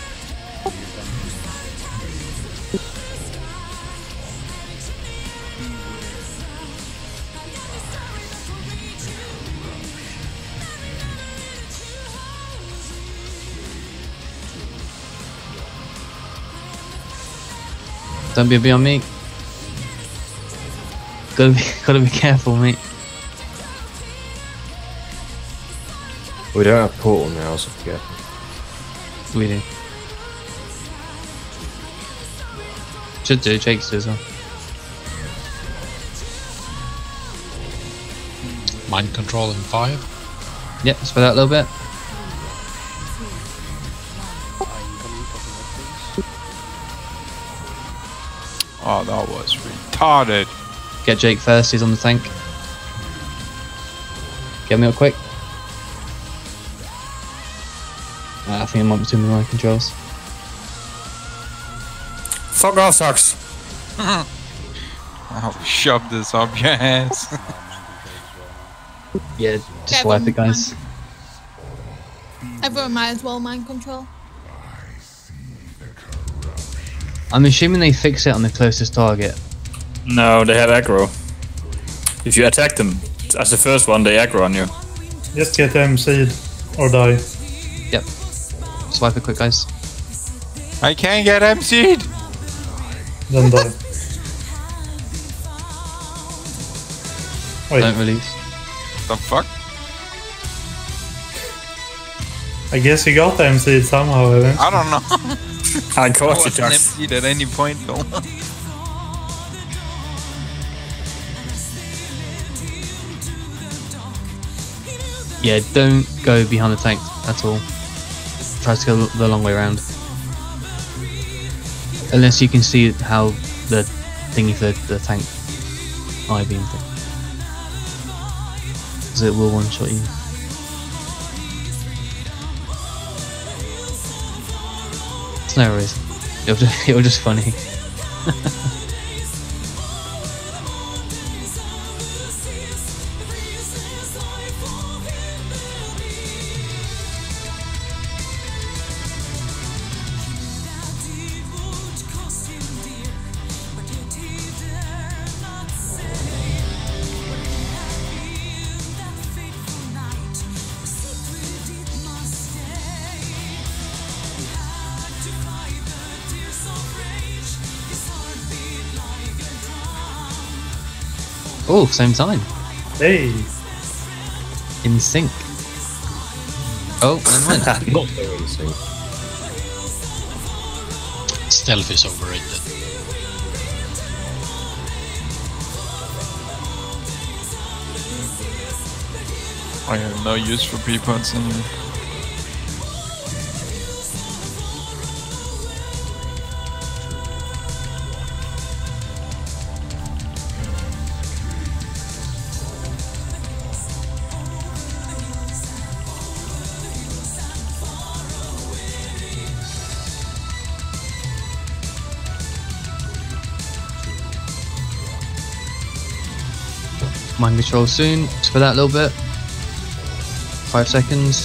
Don't be on me. Gotta be careful, mate. We don't have portal now, so be careful. We do. Should do. Jake's do as well. Mind control in 5. Yep, spread out a little bit. Oh, that was retarded. Get Jake first, he's on the tank. Get me up quick. I think it might be too many mind controls. Fuck off, Socks. I'll shove this up your ass. Yeah, just wipe it, guys. Everyone might as well mind control. I'm assuming they fix it on the closest target. No, they have aggro. If you attack them as the first one, they aggro on you. Just get MC'd or die. Yep. Swipe it quick, guys. I can't get MC'd. Then die. Wait. Don't release. The fuck? I guess you got MC'd somehow, Evan. I don't know. I caught you, wasn't Jax. MC'd at any point though. Yeah, don't go behind the tank at all. Try to go the long way around. Unless you can see how the thingy for the tank I-beam thing. Because it will one-shot you. It's no reason. It'll just funny. Oh, same time. Hey. In sync. Oh, never mind. Not so in sync. Stealth is overrated. I have no use for P-pods anymore. Mind control soon. For that little bit. 5 seconds.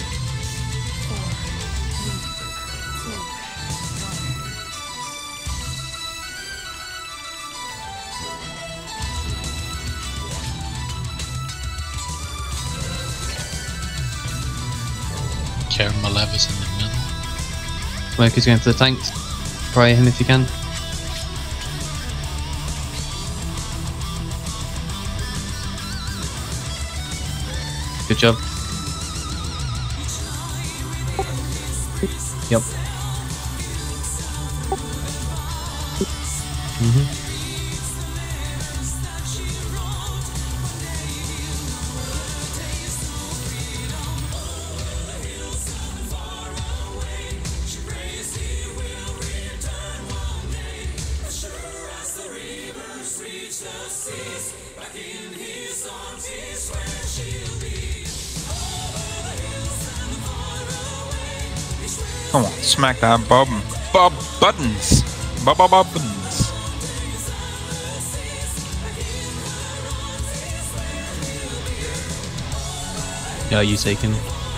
Malev is in the middle. Smoker's going for the tanks. Pry him if you can. Good job. Yep. Come on, smack that Bob buttons. Bob buttons. Yeah, you taken.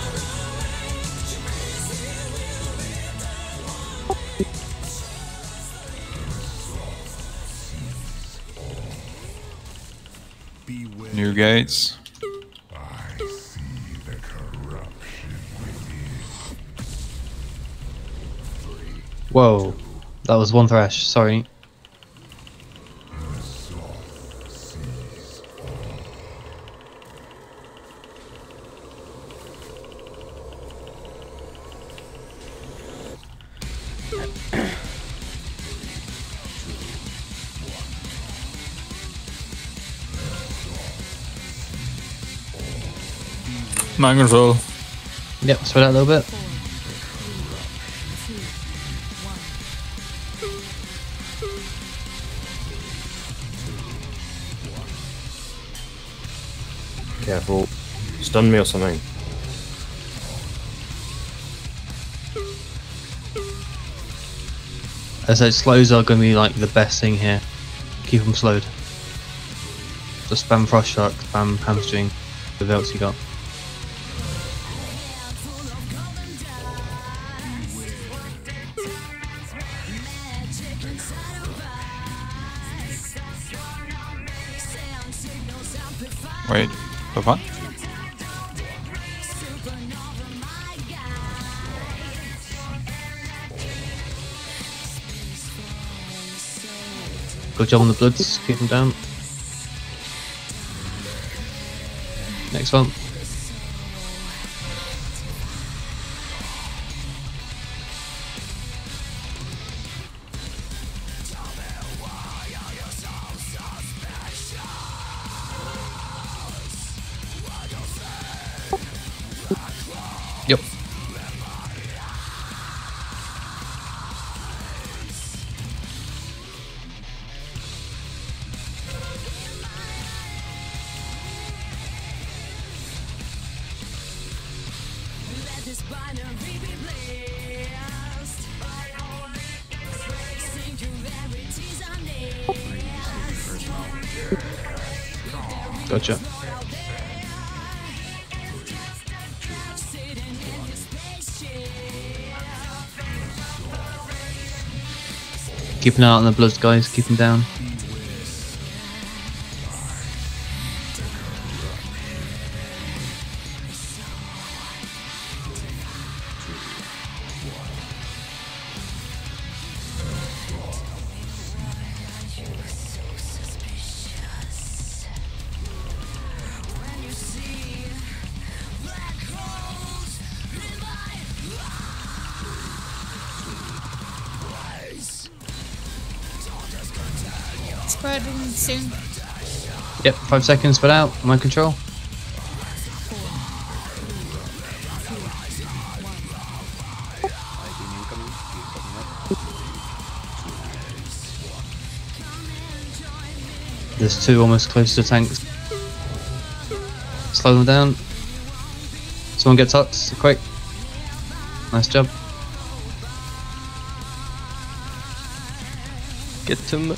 New gates. Whoa, that was one thrash, sorry. Mind control. Yep, spread out a little bit. Careful. Stun me or something. So slows are going to be like the best thing here. Keep them slowed. Just spam Frost Shark, spam Hamstring, whatever else you got. Wait, the what? Good job on the Bloods, keep them down. Next one. Yep. Gotcha. Keep an eye on the Bloods, guys. Keep them down. Spreading soon. Yep, 5 seconds, spread out. Mind control. There's 2 almost close to tanks. Slow them down. Someone get tucked, quick. Nice job. Get him.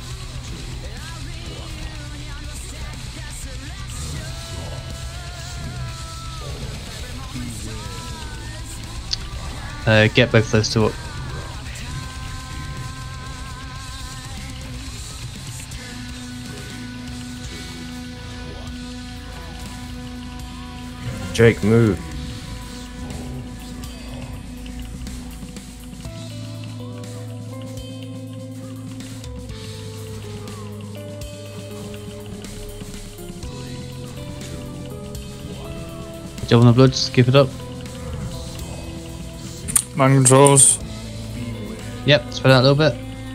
Get both those 2 up. Jake, move. Double the blood, just keep it up. Mind controls. Yep, spread out a little bit.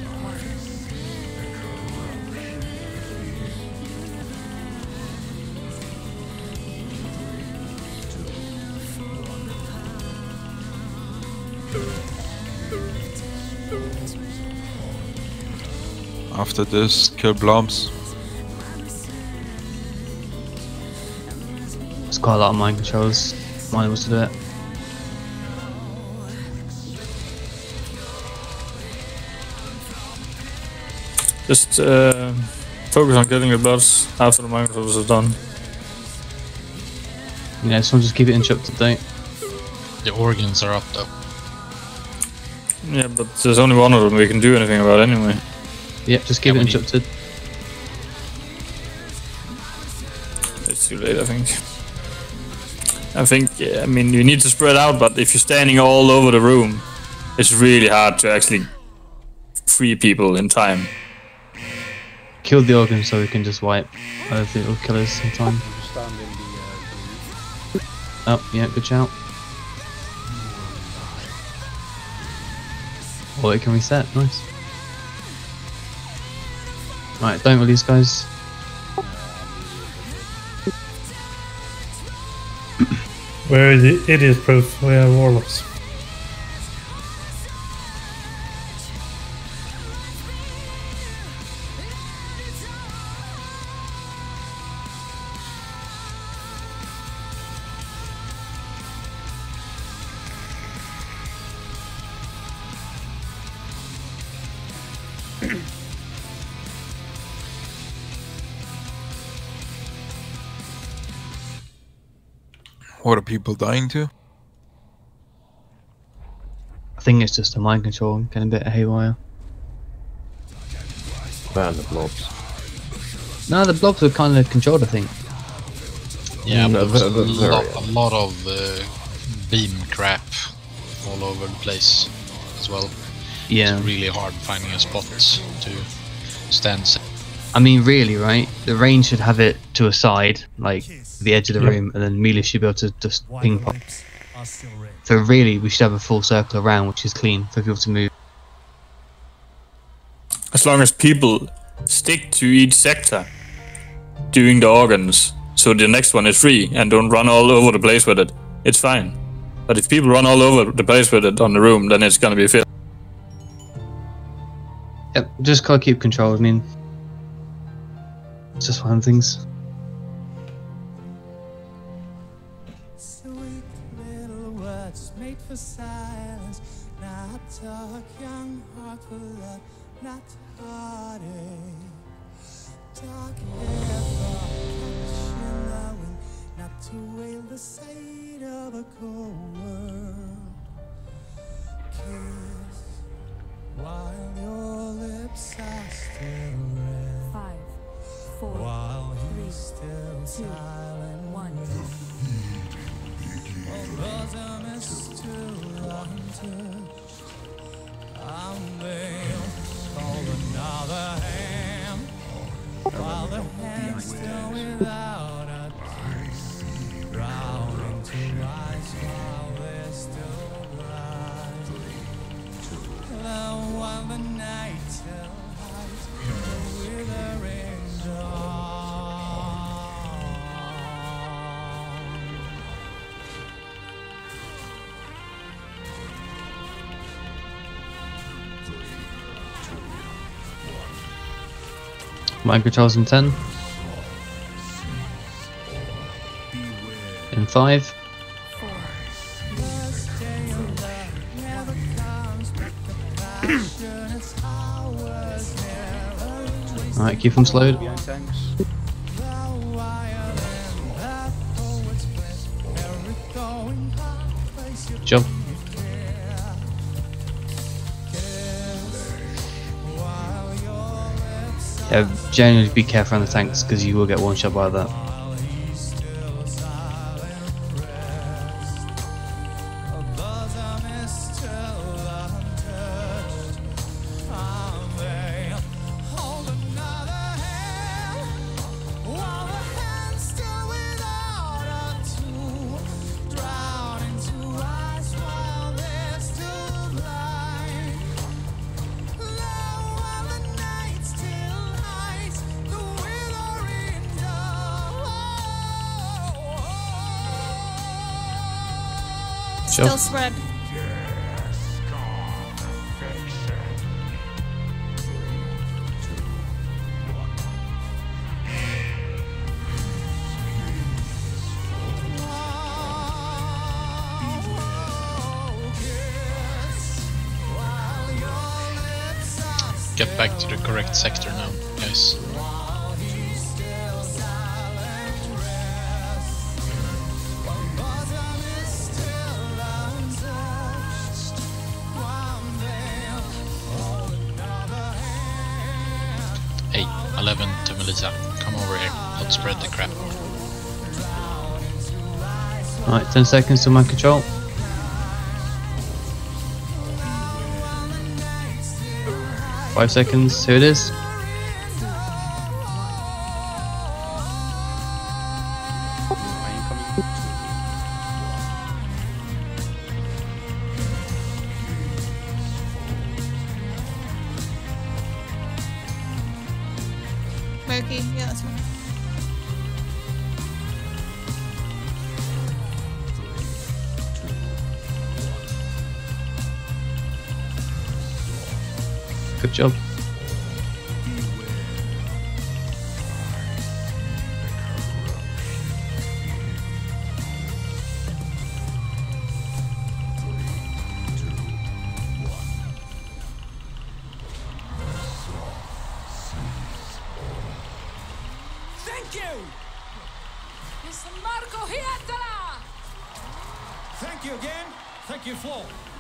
After this, kill blobs. It's quite a lot of mind controls. Mine was to do it. Just focus on killing the bloods after the mind controls are done. Yeah, just want to just keep it interrupted, don't. The organs are up though. Yeah, but there's only one of them we can do anything about anyway. Yep, just keep it interrupted. It's too late, I think. Yeah, I mean, you need to spread out, but if you're standing all over the room, it's really hard to actually free people in time. Kill the organs so we can just wipe other little killers in time. Oh, yeah, good shout. Or it can reset, nice. Right, don't release, guys. Where is the idiot proof? We have warlocks. What are people dying to? I think it's just a mind control, getting a bit haywire. Ban the blobs. No, the blobs were kind of controlled, I think. Yeah, but there was a lot of beam crap all over the place as well. Yeah. It's really hard finding a spot to stand safe. I mean, really, right? The range should have it to a side, like the edge of the room, and then melee should be able to just ping pong. So really, we should have a full circle around, which is clean for people to move. As long as people stick to each sector doing the organs, so the next one is free and don't run all over the place with it, it's fine. But if people run all over the place with it on the room, then it's gonna be fail. Yep, just gotta keep control. I mean, it's just one of things. Sweet little words made for silence, not talk, young heart for love, not heartache. Dark hair for catching the wind, not to wail the sight of a cold world. Kiss while your lips are still red. 5, 4, while 3, he's still 2, silent. 1. Bosom is still untouched. I'm there for another hand, while the hand's still without a touch. Drowning to rise while they're still blind. While the night still hides the withering dawn. Mind controls in 10. In 5. Alright, keep them slowed. Jump. Yeah, generally be careful on the tanks because you will get one shot by that. Still spread. Get back to the correct sector now, guys. Hey, 11 to Melissa, come over here. Let's spread the crap. Alright, 10 seconds to my control. Five seconds, here it is. Moki, yeah, that's fine. Good job. Thank you! It's Marco Hietala! Thank you again. Thank you, Flo.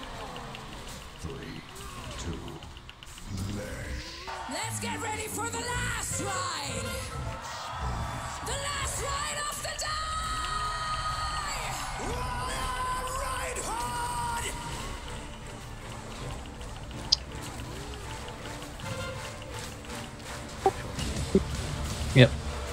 Let's get ready for the last ride! The last ride of the day! Ride hard! Yep.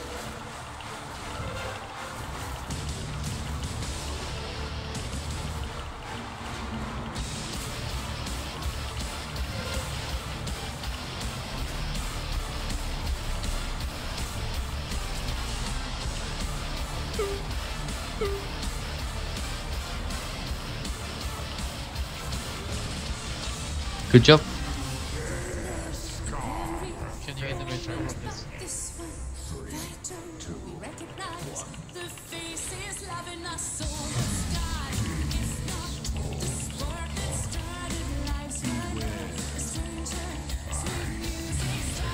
Good job. Can you innovate more of this? This one, they don't recognize the faces loving us so much. If not, the spark that started life's fire. A stranger, sweet music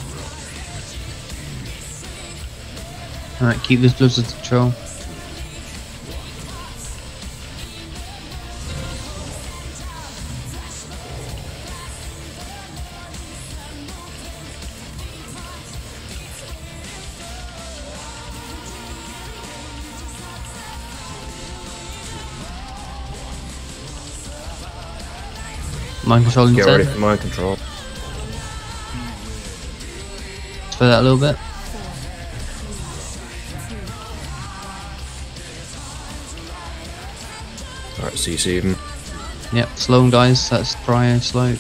started. Alright, keep this blood under control. Mind control Get ready instead. for mind control. For that a little bit. Alright, CC him. Yep, slow guys, that's prior slow.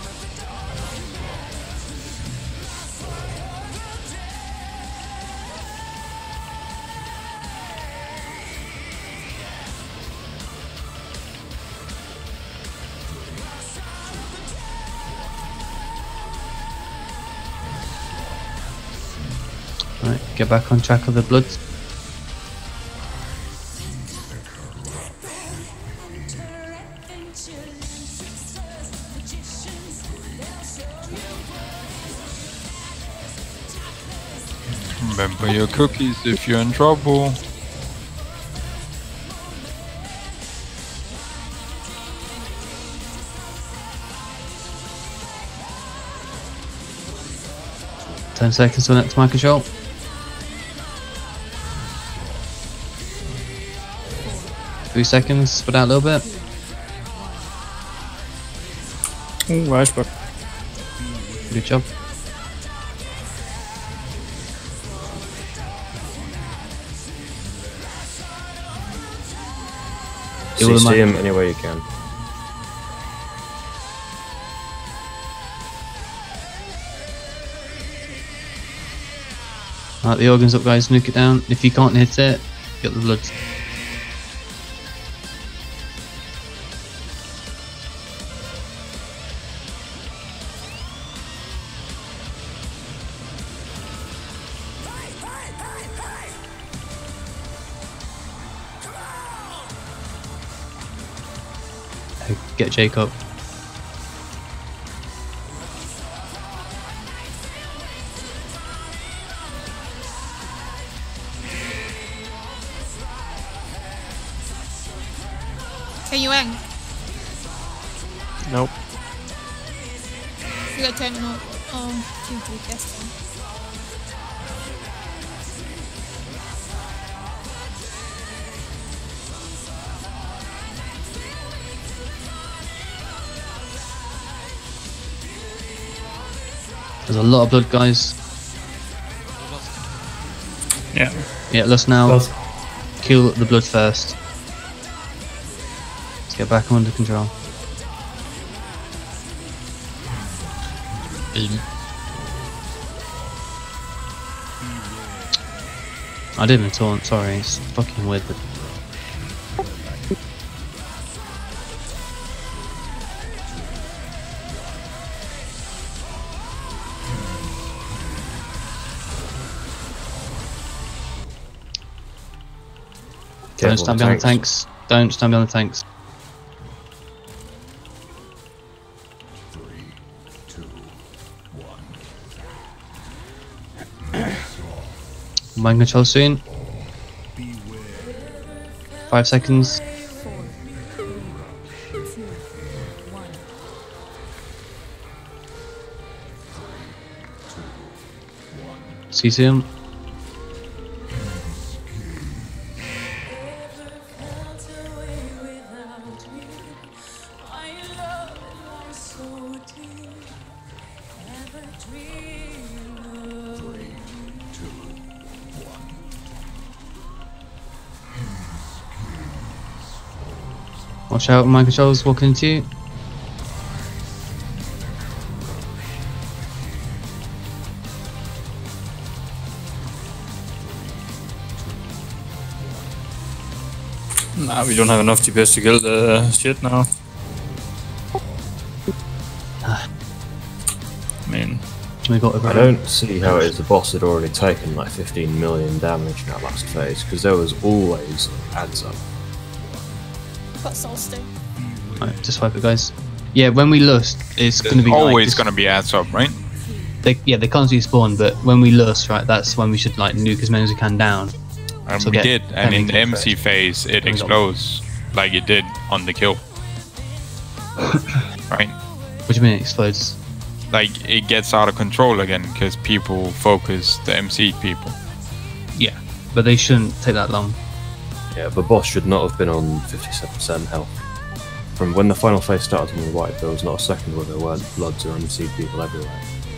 Right, get back on track of the blood. Remember your cookies if you're in trouble. Ten seconds till next mind control. Three seconds, spread out a little bit. Ooh, iceberg. Good job. CC him any way you can. Alright, the organs up guys, nuke it down. If you can't hit it, get the blood. get Jacob. Can you hang? Nope. You got terminal. Oh, GG, guess then. There's a lot of blood, guys. Yeah. Yeah, let's now kill the blood first. Let's get back under control. I didn't taunt, sorry, it's fucking weird. But don't stand behind the tanks. Don't stand behind the tanks. 3, 2, 1. Mind control soon. 5 seconds. Cesium. Watch out, mind control's walking into you. Nah, we don't have enough DPS to kill the shit now. I mean, I don't see how it is the boss had already taken like 15 million damage in that last phase, because there was always adds up. Got soul stone. Right, just wipe it, guys. Yeah, when we lust, it's going to be always like going to be adds up, right? They constantly spawn, but when we lust, right, that's when we should like nuke as many as we can down. And So we get did, and in the 10 MC phase, it explodes like it did on the kill. Right? What do you mean it explodes? Like, it gets out of control again, because people focus the MC people. Yeah, but they shouldn't take that long. Yeah, the boss should not have been on 57% health. From when the final phase started on the right, there was not a second where there weren't bloods or MC people everywhere.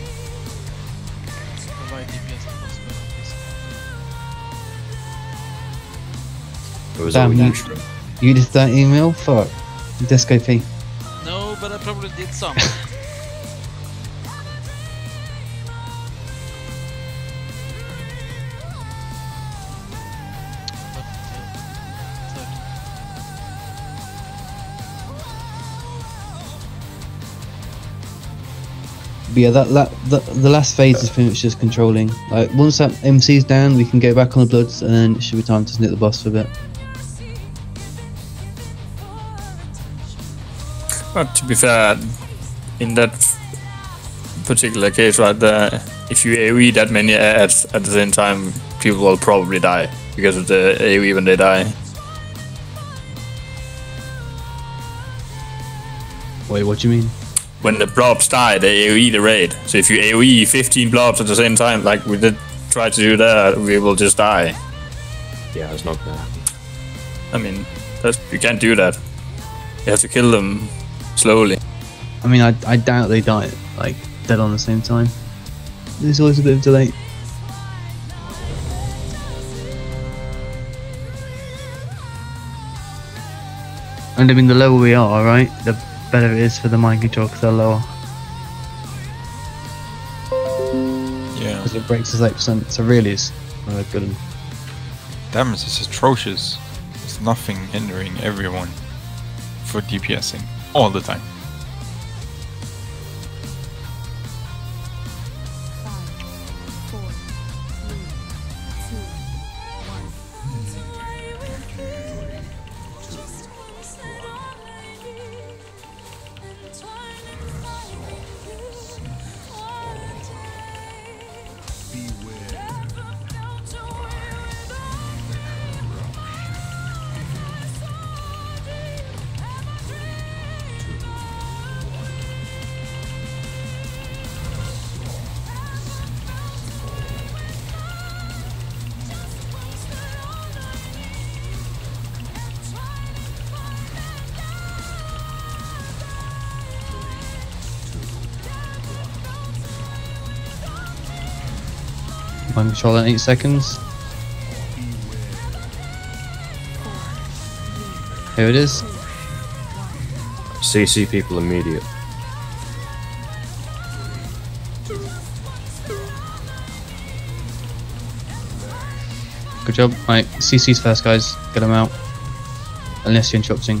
It was Damn, all you, neutral. you did that email? Fuck. Disco P. No, but I probably did some. But yeah, the last phase is pretty much just controlling. Like once that MC's down, we can go back on the bloods, and then it should be time to snip the boss for a bit. But to be fair, in that particular case right there, if you AoE that many ads at the same time, people will probably die because of the AoE when they die. Wait, what do you mean? When the blobs die, they AoE the raid. So if you AoE 15 blobs at the same time, like we did try to do that, we will just die. Yeah, it's not gonna happen. I mean, you can't do that. You have to kill them slowly. I mean, I doubt they die like dead on the same time. There's always a bit of delay. And I mean, the lower we are, right, the better it is for the mind control because they're lower. Yeah. Because it breaks us 8%, so really it's good. Damage is atrocious. There's nothing hindering everyone for DPSing all the time. Mind control in 8 seconds. Here it is. CC people immediate. Good job. Right, CC's first, guys. Get them out. Unless you're interrupting.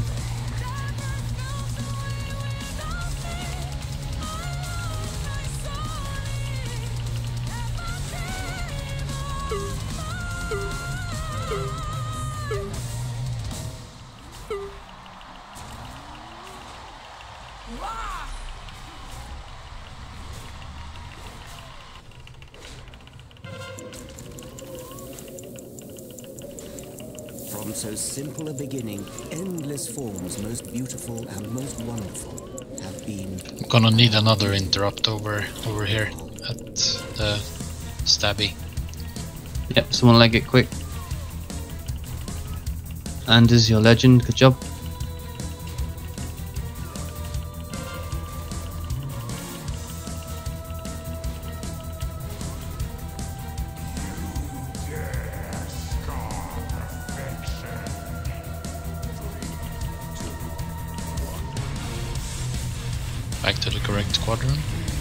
From so simple a beginning, endless forms, most beautiful and most wonderful, have been. I'm gonna need another interrupt over here at the stabby. Yep, someone leg it quick. Anders, your legend. Good job. Back to the correct quadrant.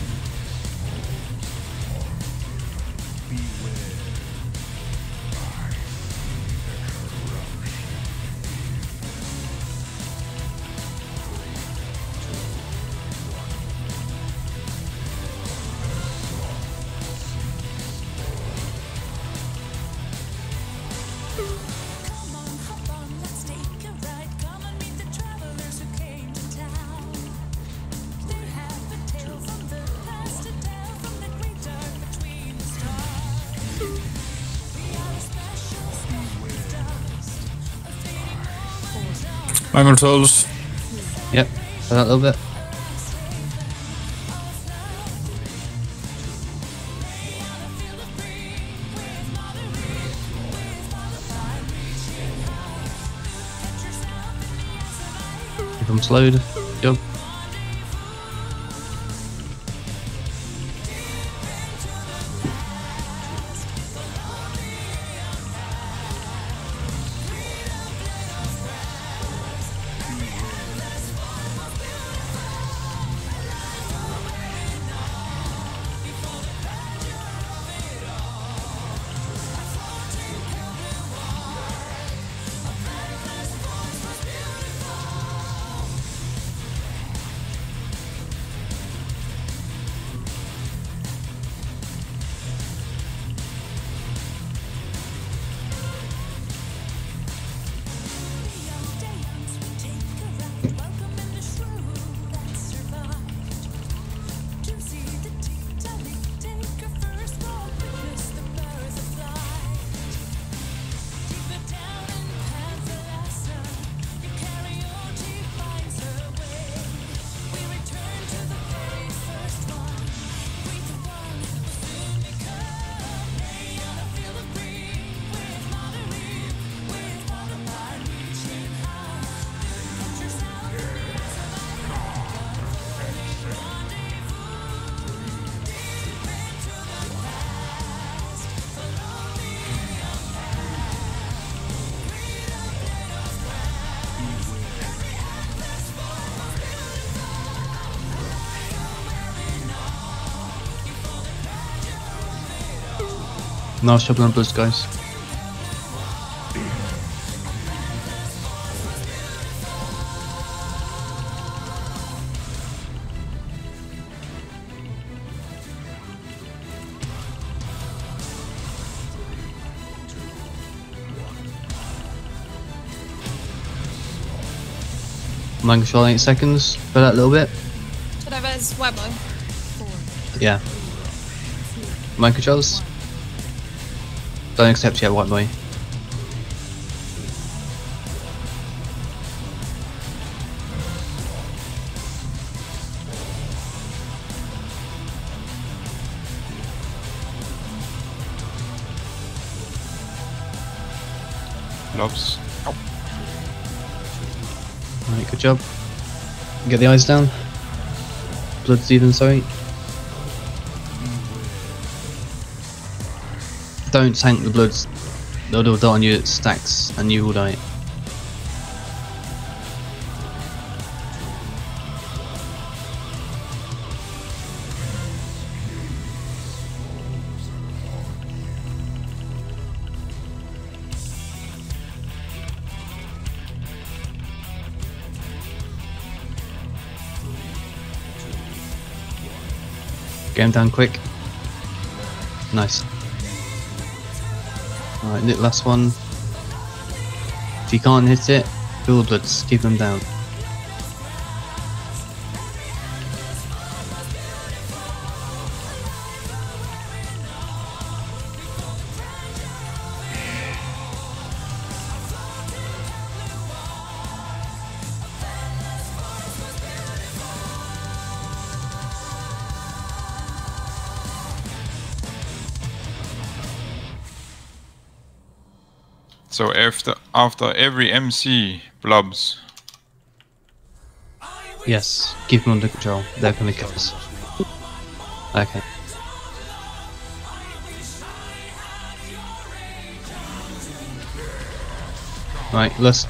My controls. Yep, for that little bit. Keep them slowed. Yep. Now shovel and boost, guys. Mind control 8 seconds for that little bit. Should I res Webbo? Yeah. Mind controls. Don't accept yet, white boy. Lobs. Alright, good job. Get the eyes down. Blood's even, sorry. don't tank the bloods. They'll do a dot on you, it stacks, and you will die. Get him down quick. Nice. Alright, last one. If you can't hit it, build bloods, keep them down. So after every MC blobs. Yes, keep them under control. They're gonna kill us. Okay. Right, let's.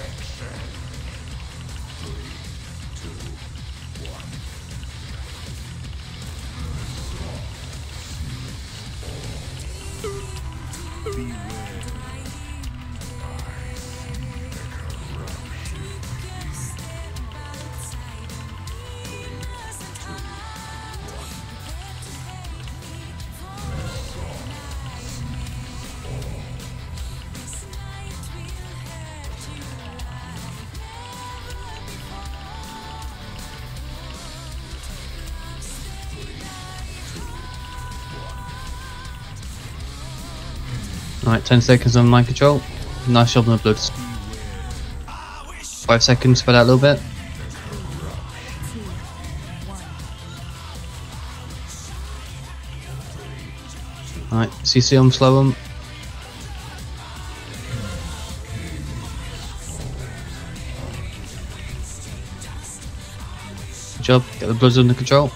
Alright, 10 seconds on mind control. Nice job on the bloods. 5 seconds, spread out a little bit. Alright, CC them, slow them. Good job, get the bloods under control.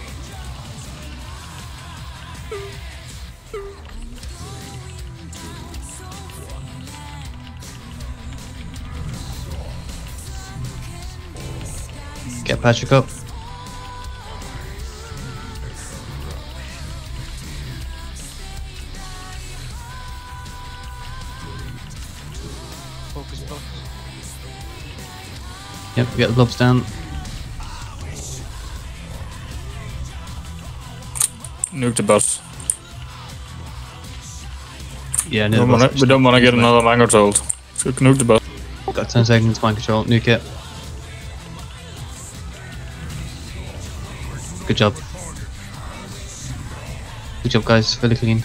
Get Patrick up. Focus blocks. Yep, get the blobs down. Nuke the boss. Yeah, we don't want to get another mango told. So nuke the boss. Got 10 seconds mind control, nuke it. Good job. Good job, guys. Really clean.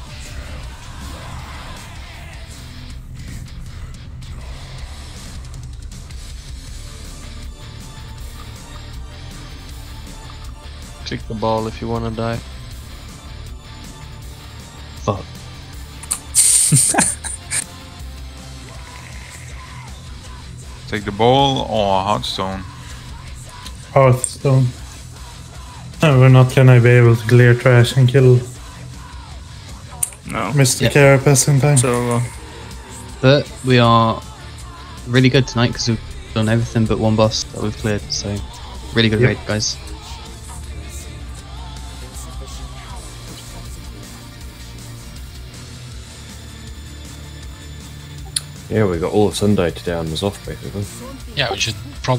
Click the ball if you wanna die. Fuck. Take the ball or Hearthstone. Hearthstone. No, we're not gonna be able to clear trash and kill Mr. Carapace in time. So, but we are really good tonight because we've done everything but one boss that we've cleared. So really good raid, guys. Yeah, we got all of Sunday to down us off basically. Yeah, we should